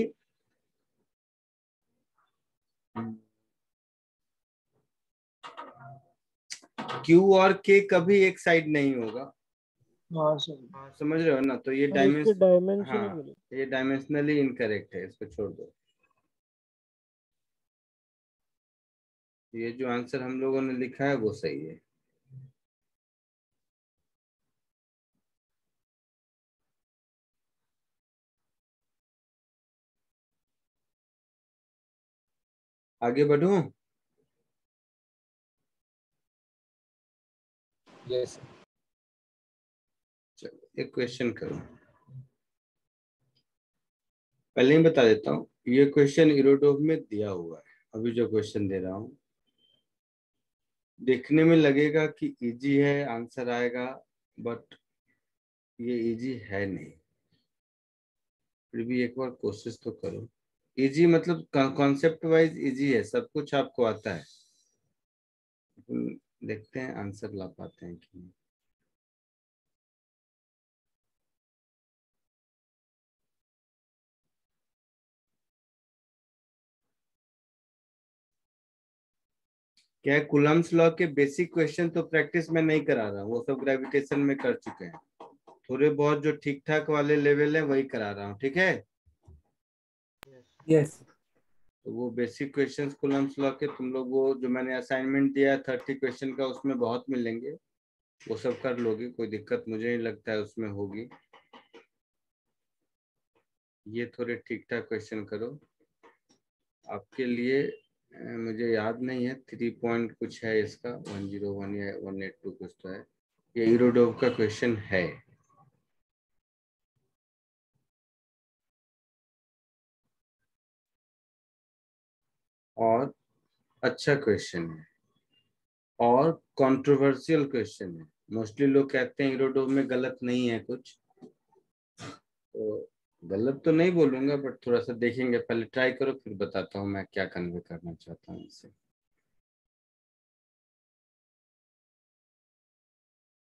S1: Q और K कभी एक साइड नहीं होगा,
S5: हाँ सर,
S1: समझ रहे हो ना? तो ये
S5: और इसके
S1: डायमेंशन,
S5: डायमेंशन ही
S1: हाँ
S5: गलत।
S1: ये डायमेंशनली इनकरेक्ट है, इसको छोड़ दो। ये जो आंसर हम लोगों ने लिखा है वो सही है। आगे बढ़ूं?
S2: यस
S1: चलो एक क्वेश्चन करो। पहले ही बता देता हूँ, ये क्वेश्चन इरोडोव में दिया हुआ है। अभी जो क्वेश्चन दे रहा हूँ, देखने में लगेगा कि इजी है, आंसर आएगा, बट ये इजी है नहीं। फिर भी एक बार कोशिश तो करो। इजी मतलब कॉन्सेप्ट वाइज इजी है, सब कुछ आपको आता है। देखते हैं आंसर ला पाते हैं कि नहीं। क्या कूलम्स लॉ के बेसिक क्वेश्चन तो प्रैक्टिस में नहीं करा रहा हूँ, वो सब ग्रेविटेशन में कर चुके हैं। थोड़े बहुत जो ठीक ठाक वाले लेवल है वही करा रहा हूँ। ठीक है,
S2: यस
S1: तो वो बेसिक क्वेश्चंस कूलम्स लॉ के तुम लोग, वो जो मैंने असाइनमेंट दिया है थर्टी क्वेश्चन का, उसमें बहुत मिलेंगे, वो सब कर लोगे, कोई दिक्कत मुझे नहीं लगता है उसमें होगी। ये थोड़े ठीक ठाक क्वेश्चन करो आपके लिए। मुझे याद नहीं है, थ्री पॉइंट कुछ है इसका, वन जीरो वन या वन एट टू कुछ तो है। ये इरोडोव का क्वेश्चन है। और अच्छा क्वेश्चन है और कंट्रोवर्शियल क्वेश्चन है। मोस्टली लोग कहते हैं इरोडोव में गलत नहीं है कुछ, तो गलत तो नहीं बोलूंगा, बट थोड़ा सा देखेंगे। पहले ट्राई करो, फिर बताता हूँ मैं क्या कन्वे करना चाहता हूँ इससे।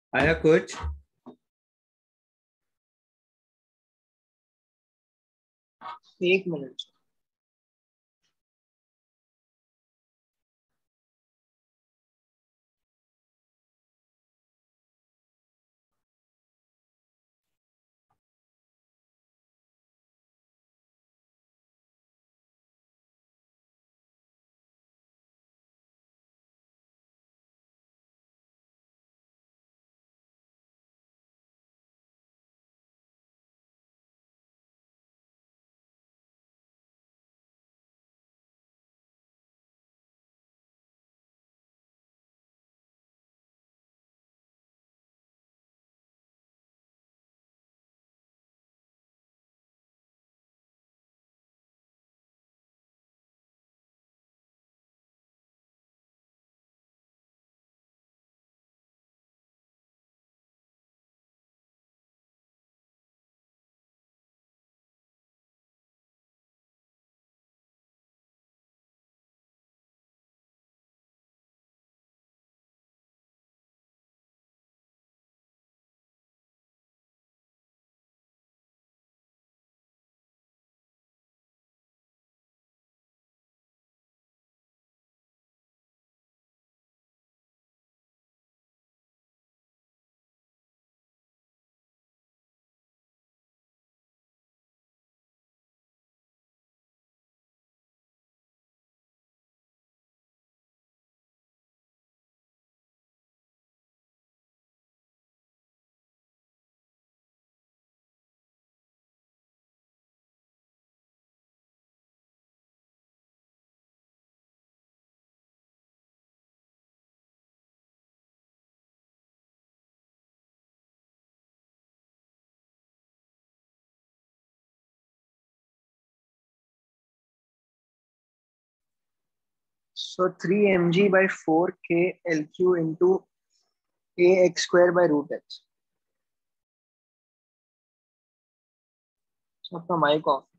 S1: आया कुछ?
S2: एक मिनट। So three mg by four k Lq into ax square by root h. So आपका माइक ऑफ।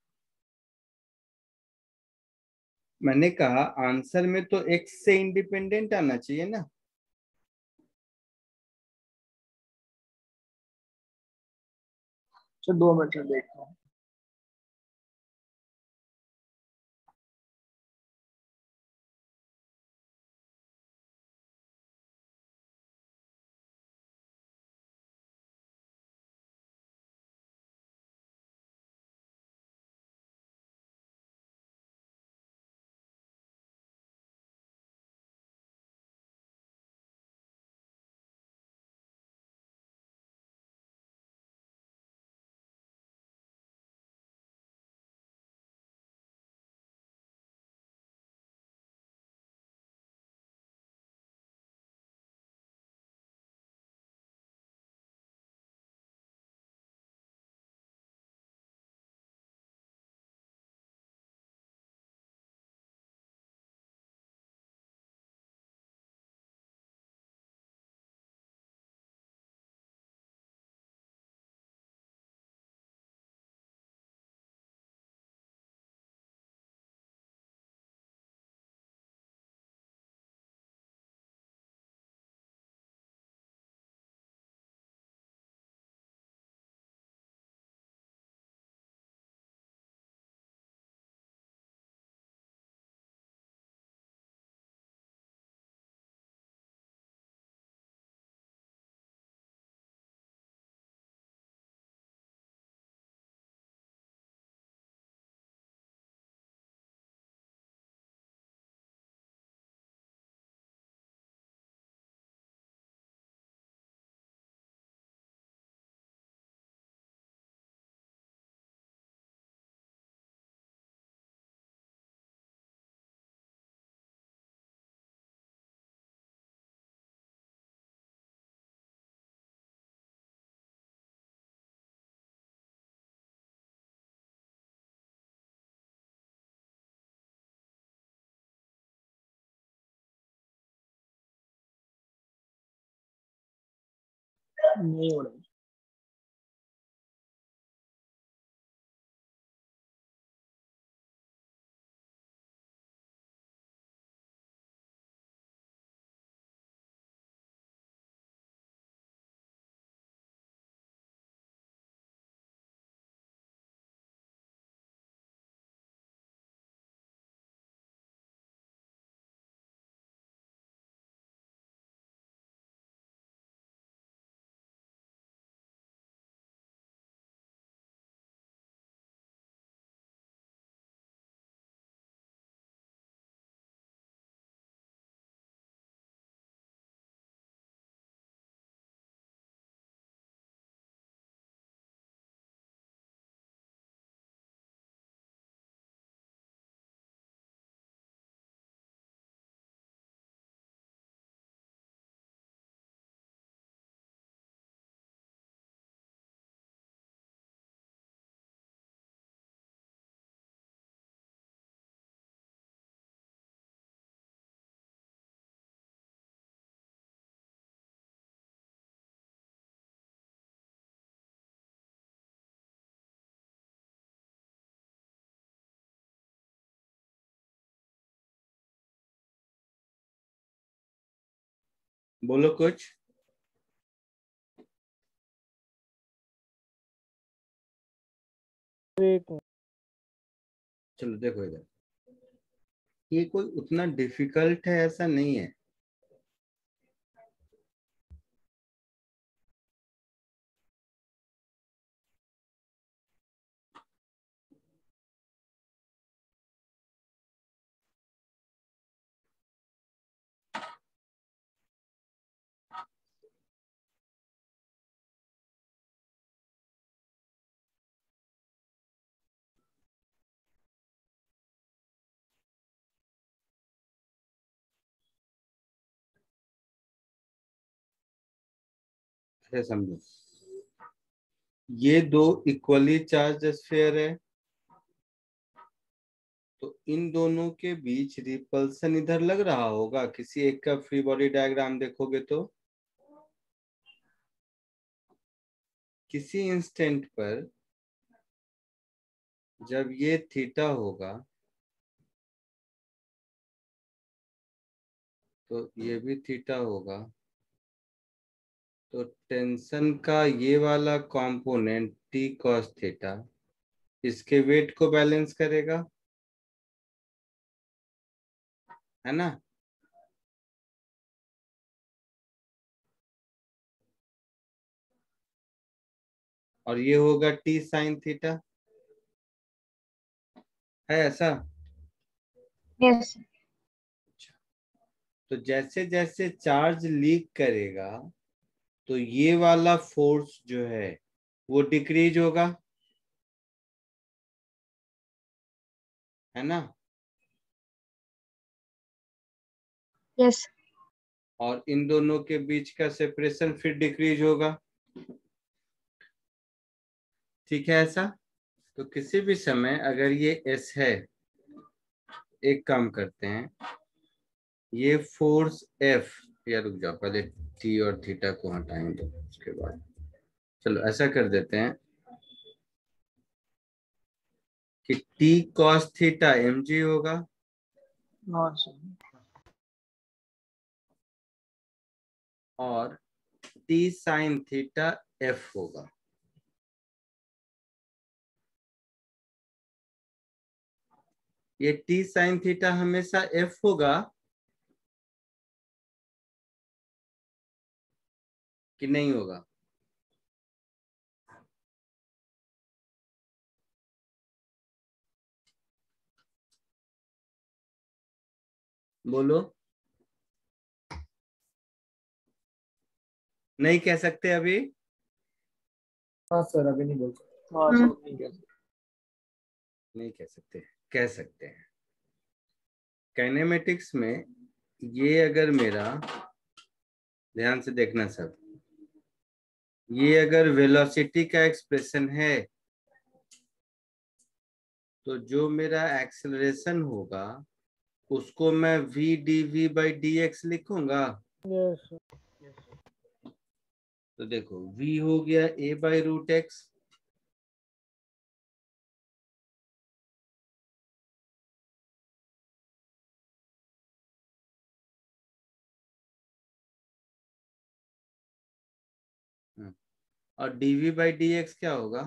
S1: मैंने कहा आंसर में तो एक्स से इंडिपेंडेंट आना चाहिए ना।
S2: तो दो मिनट देखता हूँ। नहीं हो रहा।
S1: बोलो कुछ।
S5: एक मिनट।
S1: चलो देखो इधर, ये कोई उतना डिफिकल्ट है ऐसा नहीं है। ऐसे समझो, ये दो इक्वली चार्ज स्फीयर है, तो इन दोनों के बीच रिपल्सन इधर लग रहा होगा। किसी एक का फ्री बॉडी डायग्राम देखोगे तो किसी इंस्टेंट पर जब ये थीटा होगा तो ये भी थीटा होगा, तो टेंशन का ये वाला कंपोनेंट टी कॉस थीटा इसके वेट को बैलेंस करेगा, है ना। और ये होगा टी साइन थीटा, है ऐसा।
S3: Yes, sir.
S1: तो जैसे जैसे चार्ज लीक करेगा तो ये वाला फोर्स जो है वो डिक्रीज होगा, है ना।
S3: Yes,
S1: और इन दोनों के बीच का सेपरेशन फिर डिक्रीज होगा, ठीक है ऐसा। तो किसी भी समय अगर ये एस है, एक काम करते हैं, ये फोर्स एफ, या रुक जाओ पहले टी और थीटा को हटाएंगे उसके बाद। चलो ऐसा कर देते हैं कि T cos theta M G होगा
S2: हाँ सर।
S1: और टी साइन थीटा एफ होगा। ये टी साइन थीटा हमेशा एफ होगा कि नहीं होगा? बोलो। नहीं कह सकते अभी?
S6: हाँ सर, अभी नहीं बोल सकते।
S2: हाँ
S3: Hmm.
S2: सर नहीं कह सकते।
S1: नहीं कह सकते, कह सकते हैं। काइनेमेटिक्स में ये अगर मेरा, ध्यान से देखना सब, ये अगर वेलोसिटी का एक्सप्रेशन है तो जो मेरा एक्सेलरेशन होगा उसको मैं v dv बाई dx लिखूंगा।
S5: Yes sir.
S1: तो देखो v हो गया a बाई रूट एक्स, और dv बाई dx क्या होगा?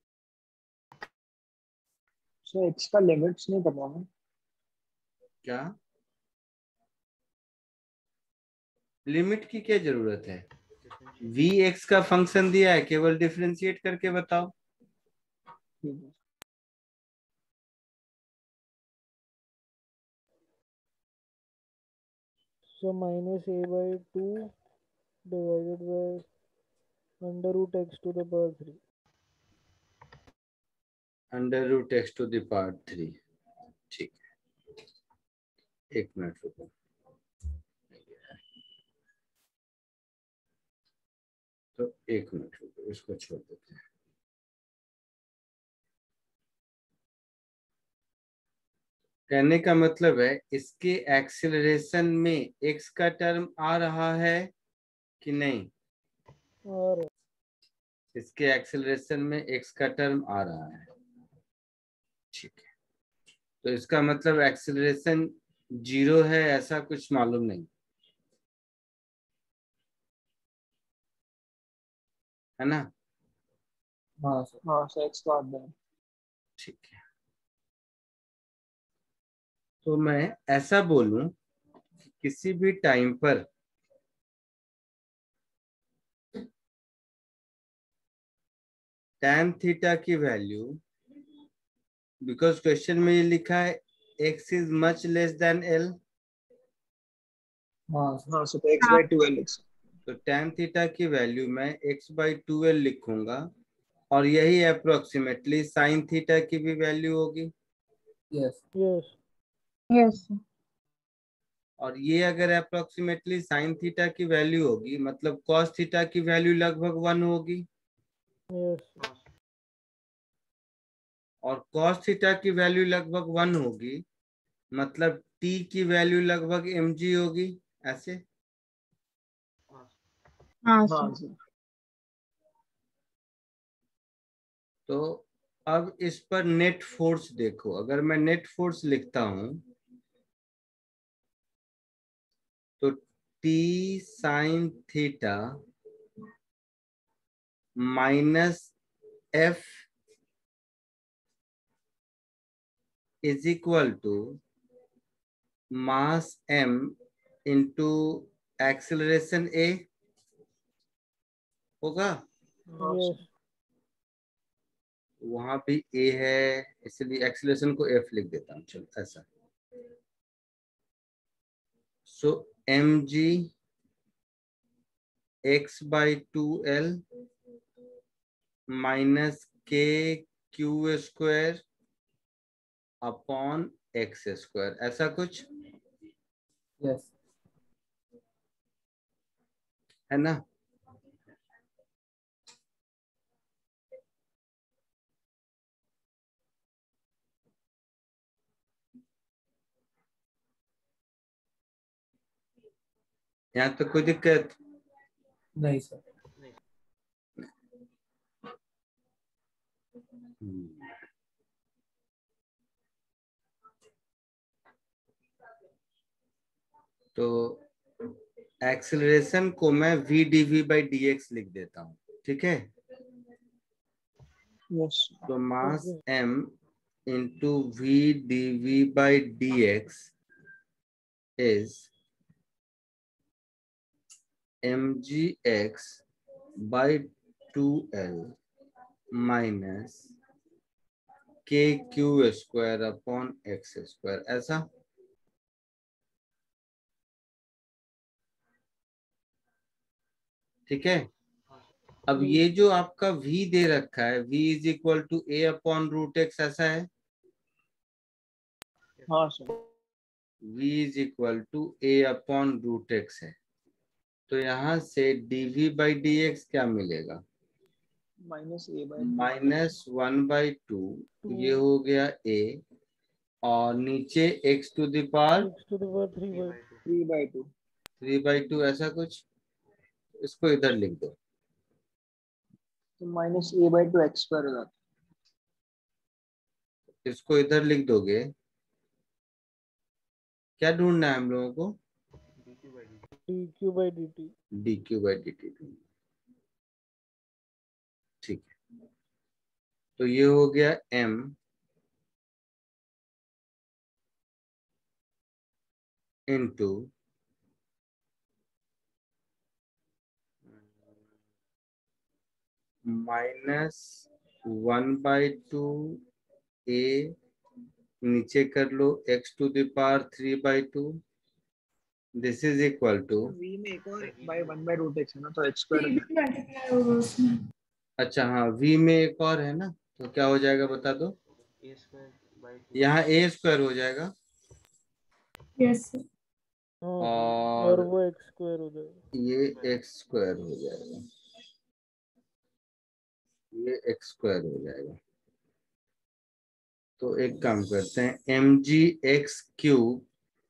S2: सर एक्स का लिमिट्स नहीं पता है।
S1: क्या लिमिट की क्या जरूरत है? v x का फंक्शन दिया है, केवल डिफरेंशिएट करके बताओ।
S5: So minus a by two divided by under root x to the power three.
S1: Under root X to the power three, ठीक है। एक मिनट रुको, तो एक मिनट रुको, इसको छोड़ देते हैं। कहने का मतलब है इसके एक्सेलरेशन में x का टर्म आ रहा है कि नहीं?
S5: और
S1: इसके एक्सेलरेशन में x का टर्म आ रहा है, ठीक है। तो इसका मतलब एक्सेलरेशन जीरो है ऐसा कुछ मालूम नहीं। है ना?
S6: हाँ सर।
S2: हाँ सर, एक्स तो आता है।
S1: ठीक है, तो मैं ऐसा बोलूं कि किसी भी टाइम पर tan थीटा की वैल्यू, बिकॉज क्वेश्चन में ये लिखा है x is much less than l,
S6: हाँ सर।
S2: हाँ सर, तो एक्स
S3: हाँ
S2: बाई ट्वेल्व एक्स।
S1: तो tan थीटा की वैल्यू मैं x बाई ट्वेल्व लिखूंगा, और यही अप्रोक्सीमेटली sin थीटा की भी वैल्यू होगी।
S6: यस।
S5: यस
S3: यस
S1: और ये अगर अप्रोक्सीमेटली sin थीटा की वैल्यू होगी, मतलब cos थीटा की वैल्यू लगभग वन होगी,
S5: यस
S1: और cos थीटा की वैल्यू लगभग वन होगी, मतलब t की वैल्यू लगभग mg होगी, ऐसे।
S3: हाँ
S2: हाँ
S3: सर।
S2: सर।
S1: तो अब इस पर नेट फोर्स देखो, अगर मैं नेट फोर्स लिखता हूं तो t sine theta minus F is equal to mass m into acceleration a होगा।
S2: हाँ सर।
S5: यस
S1: वहां भी a है, इसलिए एक्सेलरेशन को f लिख देता हूं, चलो ऐसा। So M G X by two L minus K Q square upon X square, ऐसा कुछ
S6: यस।
S1: है ना? यहाँ तो कोई दिक्कत
S6: नहीं सर।
S1: हम्म। तो एक्सेलरेशन को मैं V D V by D X लिख देता हूँ, ठीक है?
S2: यस।
S1: तो mass m into V D V by D X is M G X by two L minus K Q square upon X square, ऐसा। ठीक है, अब ये जो आपका v दे रखा है, v is equal to A upon root X, ऐसा है।
S2: हाँ sir.
S1: v is equal to A upon root X है, तो यहाँ से dv बाई डी एक्स क्या मिलेगा?
S2: Minus A by
S1: minus one by two, ये हो गया a, और नीचे x to the power
S5: X to the power three by
S2: three by two.
S1: Three by two, ऐसा कुछ। इसको इधर लिख दो,
S2: तो minus A by two X square हो जाता
S1: इसको इधर लिख दोगे। क्या ढूंढना है हम लोगों को?
S5: D Q by D T.
S1: D Q by D T. ठीक है, तो ये हो गया m into minus one by two A, नीचे कर लो x to the power three by two, this is equal to.
S2: है। v में एक और by one by root X है ना, तो एक्स स्क्वायर हो जाता
S4: मल्टीप्लाई होगा उसमें।
S1: अच्छा हाँ, v में एक और है ना, तो क्या हो जाएगा बता दो? यहाँ a स्क्वायर हो जाएगा,
S4: यस सर।
S5: हाँ
S1: और
S5: और वो एक्स स्क्वायर हो जाएगा।
S1: ये x स्क्वायर हो जाएगा, ये x स्क्वायर हो जाएगा। तो एक काम करते हैं, M G X cube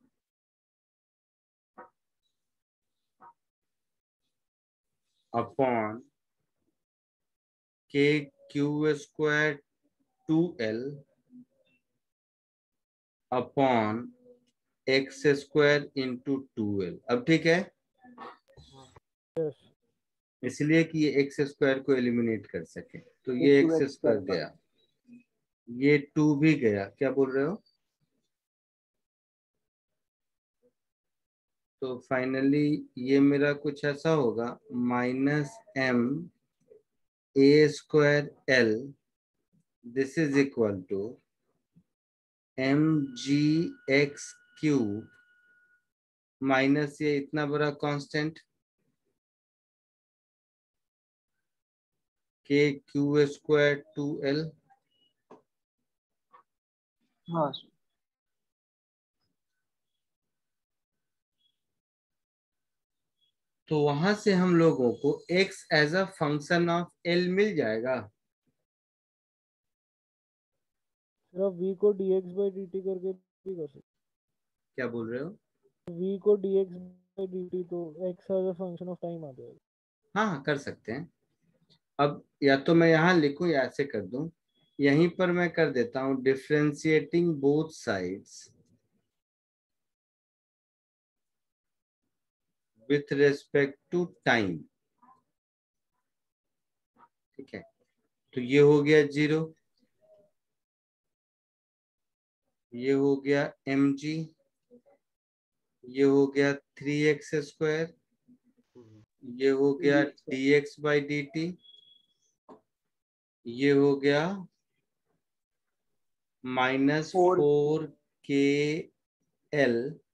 S1: upon K Q square two L upon X square into two L. अब ठीक है,
S5: यस
S1: इसलिए कि ये एक्स स्क्वायर को एलिमिनेट कर सके। तो ये एक्स स्क्वायर गया, ये टू भी गया। क्या बोल रहे हो? तो फाइनली ये मेरा कुछ ऐसा होगा, minus M A square L, this is equal to M G X cube minus ये इतना बड़ा कांस्टेंट के क्यू स्क्वायर टू एल।
S2: हाँ
S1: तो वहां से हम लोगों को x as a function of l मिल जाएगा।
S5: सर आप v को dx by dt करके भी कर सकते।
S1: क्या बोल रहे हो?
S5: v को dx by dt तो x as a function of time आ जाएगा।
S1: हाँ हाँ कर सकते हैं। अब या तो मैं यहाँ लिखूं या ऐसे कर दूं, यहीं पर मैं कर देता हूं differentiating both sides with respect to time. ठीक है, तो ये हो गया जीरो, ये हो गया एम जी, ये हो गया थ्री एक्स स्क्वायर, ये हो गया D X by D T, ये हो गया minus four K L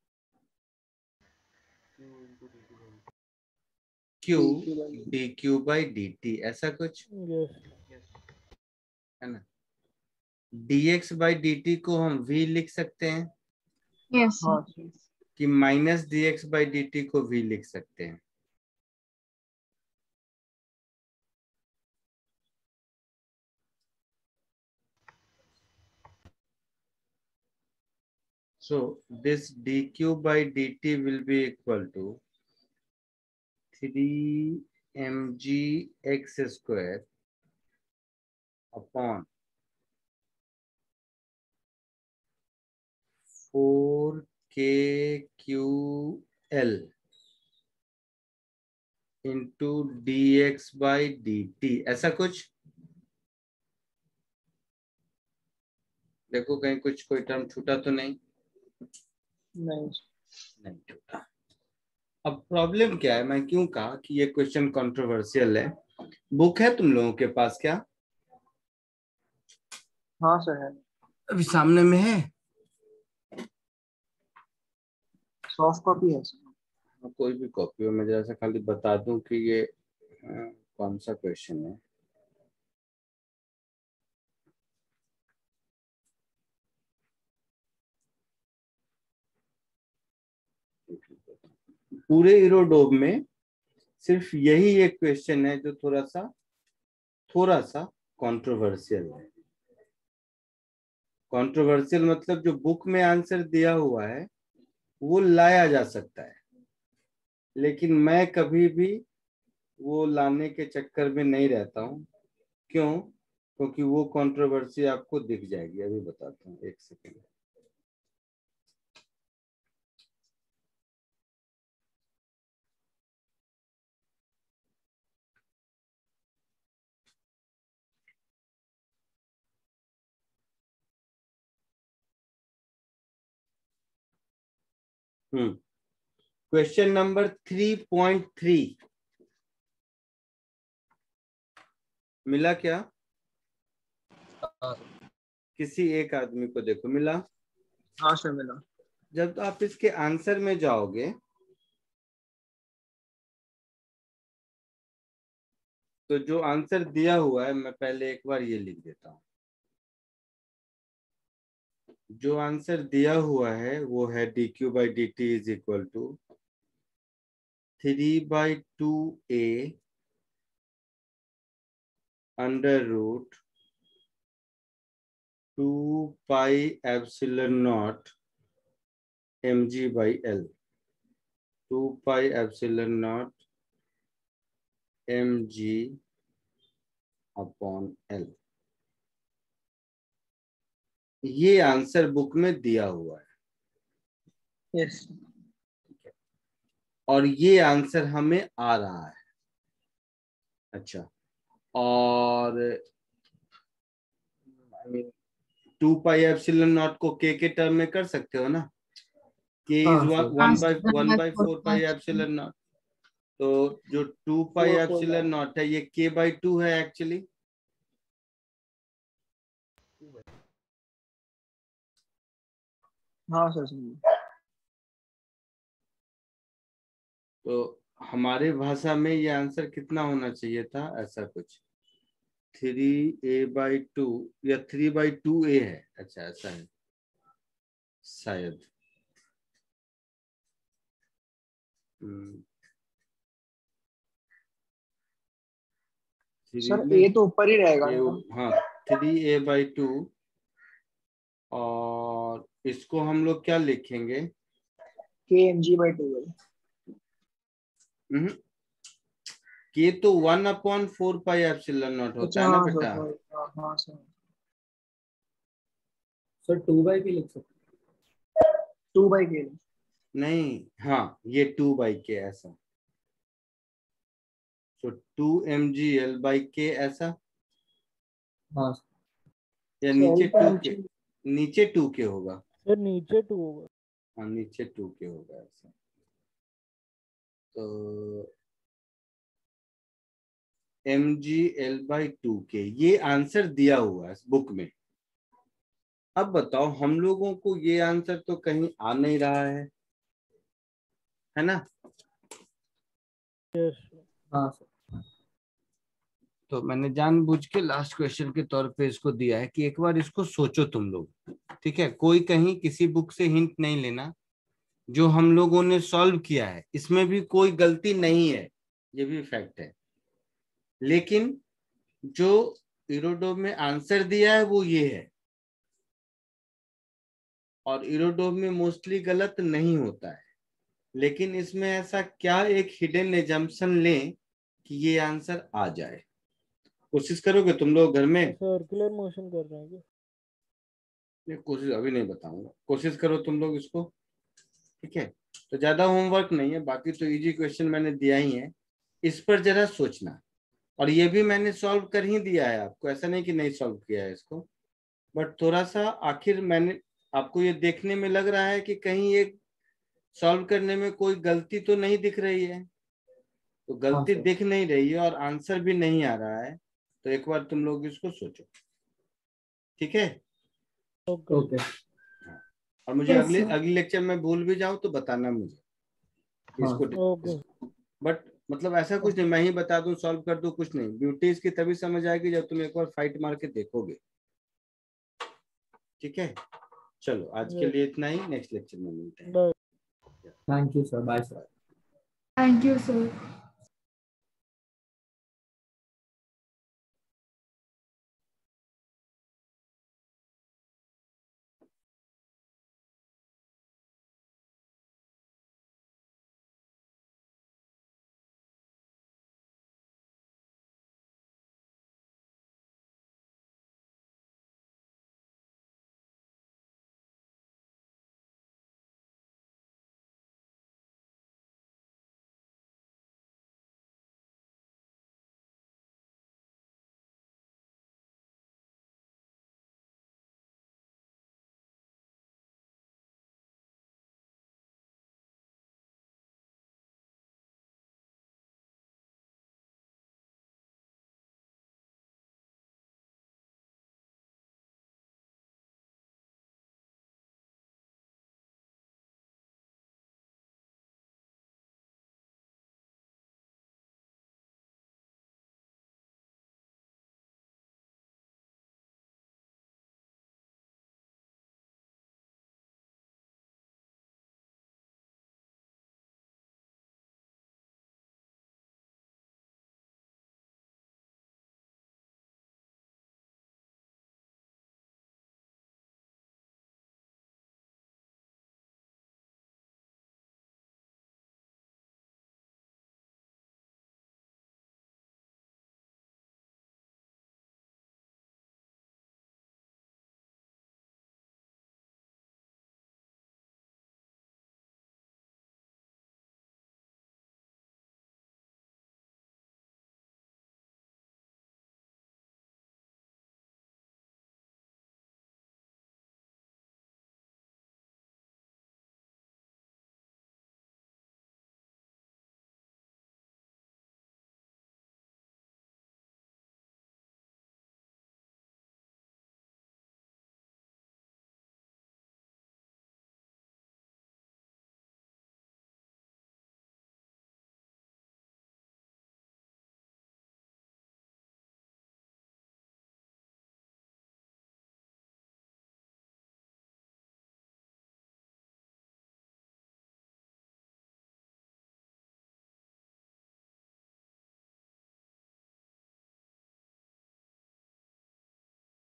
S1: Q D Q by D T, ऐसा कुछ
S5: यस
S1: है ना। dx बाई डी टी को हम v लिख सकते हैं
S3: Yes, sir.
S2: हाँ
S1: कि minus D X by D T को v लिख सकते हैं। So this dq by dt will be equal to three mg x square upon four k q l into dx by dt, ऐसा कुछ। देखो कहीं कुछ कोई टर्म छूटा तो नहीं?
S2: नहीं
S1: नहीं छूटा। अब प्रॉब्लम क्या है, मैं क्यों कहा कि ये क्वेश्चन कंट्रोवर्शियल है। बुक है तुम लोगों के पास क्या?
S2: हाँ सर है,
S1: अभी सामने में है?
S2: सॉफ्ट कॉपी है सर।
S1: कोई भी कॉपी हो, मैं जरा सा खाली बता दूं कि ये आ, कौन सा क्वेश्चन है। पूरे इरोडोब में सिर्फ यही एक क्वेश्चन है जो थोड़ा सा थोड़ा सा कंट्रोवर्शियल है। कंट्रोवर्शियल मतलब जो बुक में आंसर दिया हुआ है वो लाया जा सकता है, लेकिन मैं कभी भी वो लाने के चक्कर में नहीं रहता हूँ। क्यों? क्योंकि वो कंट्रोवर्सी आपको दिख जाएगी। अभी बताता हूँ, एक second. Hmm question number three point three मिला क्या? किसी एक आदमी को देखो मिला?
S2: हाँ सर मिला।
S1: जब आप इसके आंसर में जाओगे तो जो आंसर दिया हुआ है, मैं पहले एक बार ये लिख देता हूं। जो आंसर दिया हुआ है वो है D Q by D T is equal to three by two A under root two pi epsilon naught M G by L, two pi epsilon naught M G upon L. ये answer book में दिया हुआ है।
S2: Yes
S1: और ये answer हमें आ रहा है। अच्छा, और I mean two pi epsilon naught को के के टर्म में कर सकते हो ना, के इज
S6: हाँ sir.
S1: One by one by four pi epsilon naught. तो जो two pi
S2: Four, four
S1: epsilon naught है ये के बाई टू है एक्चुअली।
S2: हाँ सर सही।
S1: तो हमारे भाषा में ये आंसर कितना होना चाहिए था, ऐसा कुछ थ्री ए बाई टू या थ्री बाई टू ए है। अच्छा ऐसा है शायद। हम्म,
S2: सर
S1: में
S2: ए तो ऊपर ही रहेगा
S1: ये,
S2: ना।
S1: हाँ थ्री ए बाई टू, और इसको हम लोग क्या लिखेंगे,
S2: के M G by two.
S1: K तो one upon four pi epsilon naught होता
S2: अच्छा
S1: है ना
S2: हाँ सर
S1: बेटा।
S2: sorry, हाँ हाँ सर।
S6: सर टू बाई के लिख सकते
S2: टू बाई के।
S1: नहीं, हाँ ये टू बाई के ऐसा, तो two M G L by K ऐसा,
S6: हाँ
S1: या
S2: सर,
S1: नीचे
S2: L तो
S1: टू के,
S2: नीचे-
S1: नीचे टू के होगा।
S5: सर नीचे टू होगा।
S1: हाँ नीचे टू के होगा ऐसा। तो M G L by two K ये आंसर दिया हुआ है बुक में। अब बताओ हम लोगों को ये आंसर तो कहीं आ नहीं रहा है, है ना।
S5: यस
S6: हाँ सर।
S1: तो मैंने जानबूझ के लास्ट क्वेश्चन के तौर पे इसको दिया है कि एक बार इसको सोचो तुम लोग, ठीक है। कोई कहीं किसी बुक से हिंट नहीं लेना, जो हम लोगों ने सॉल्व किया है इसमें भी कोई गलती नहीं है, ये भी फैक्ट है। लेकिन जो इरोडोम में आंसर दिया है वो ये है, और इरोडोम में मोस्टली गलत नहीं होता है। लेकिन इसमें ऐसा क्या एक हिडन एजम्पशन लें कि ये आंसर आ जाए। कोशिश करोगे तुम लोग घर में?
S5: सर्कुलर मोशन कर रहे हैं क्या?
S1: ये कोशिश अभी नहीं बताऊंगा, कोशिश करो तुम लोग इसको, ठीक है। तो ज्यादा होमवर्क नहीं है, बाकी तो इजी क्वेश्चन मैंने दिया ही है, इस पर जरा सोचना। और ये भी मैंने सॉल्व कर ही दिया है आपको, ऐसा नहीं कि नहीं सॉल्व किया है इसको, बट थोड़ा सा आखिर मैंने आपको ये देखने में लग रहा है कि कहीं ये सॉल्व करने में कोई गलती तो नहीं दिख रही है। तो
S6: हाँ
S1: गलती
S6: सर।
S1: दिख नहीं रही है और आंसर भी नहीं आ रहा है, तो एक बार तुम लोग इसको सोचो, ठीक है।
S5: Okay
S6: okay.
S1: और मुझे
S4: Yes,
S1: अगले
S4: sir.
S1: अगले लेक्चर में भूल भी जाऊं तो बताना मुझे
S6: हाँ
S1: इसको।
S5: ओके
S1: बट मतलब ऐसा कुछ नहीं मैं ही बता दूं सॉल्व कर दूं, कुछ नहीं। ब्यूटी इसकी तभी समझ आएगी जब तुम एक बार फाइट मार के देखोगे, ठीक है। चलो आज के
S5: Yes.
S1: लिए इतना ही, नेक्स्ट लेक्चर में मिलते हैं।
S5: Bye.
S6: Thank you sir. Bye sir.
S4: Thank you, sir.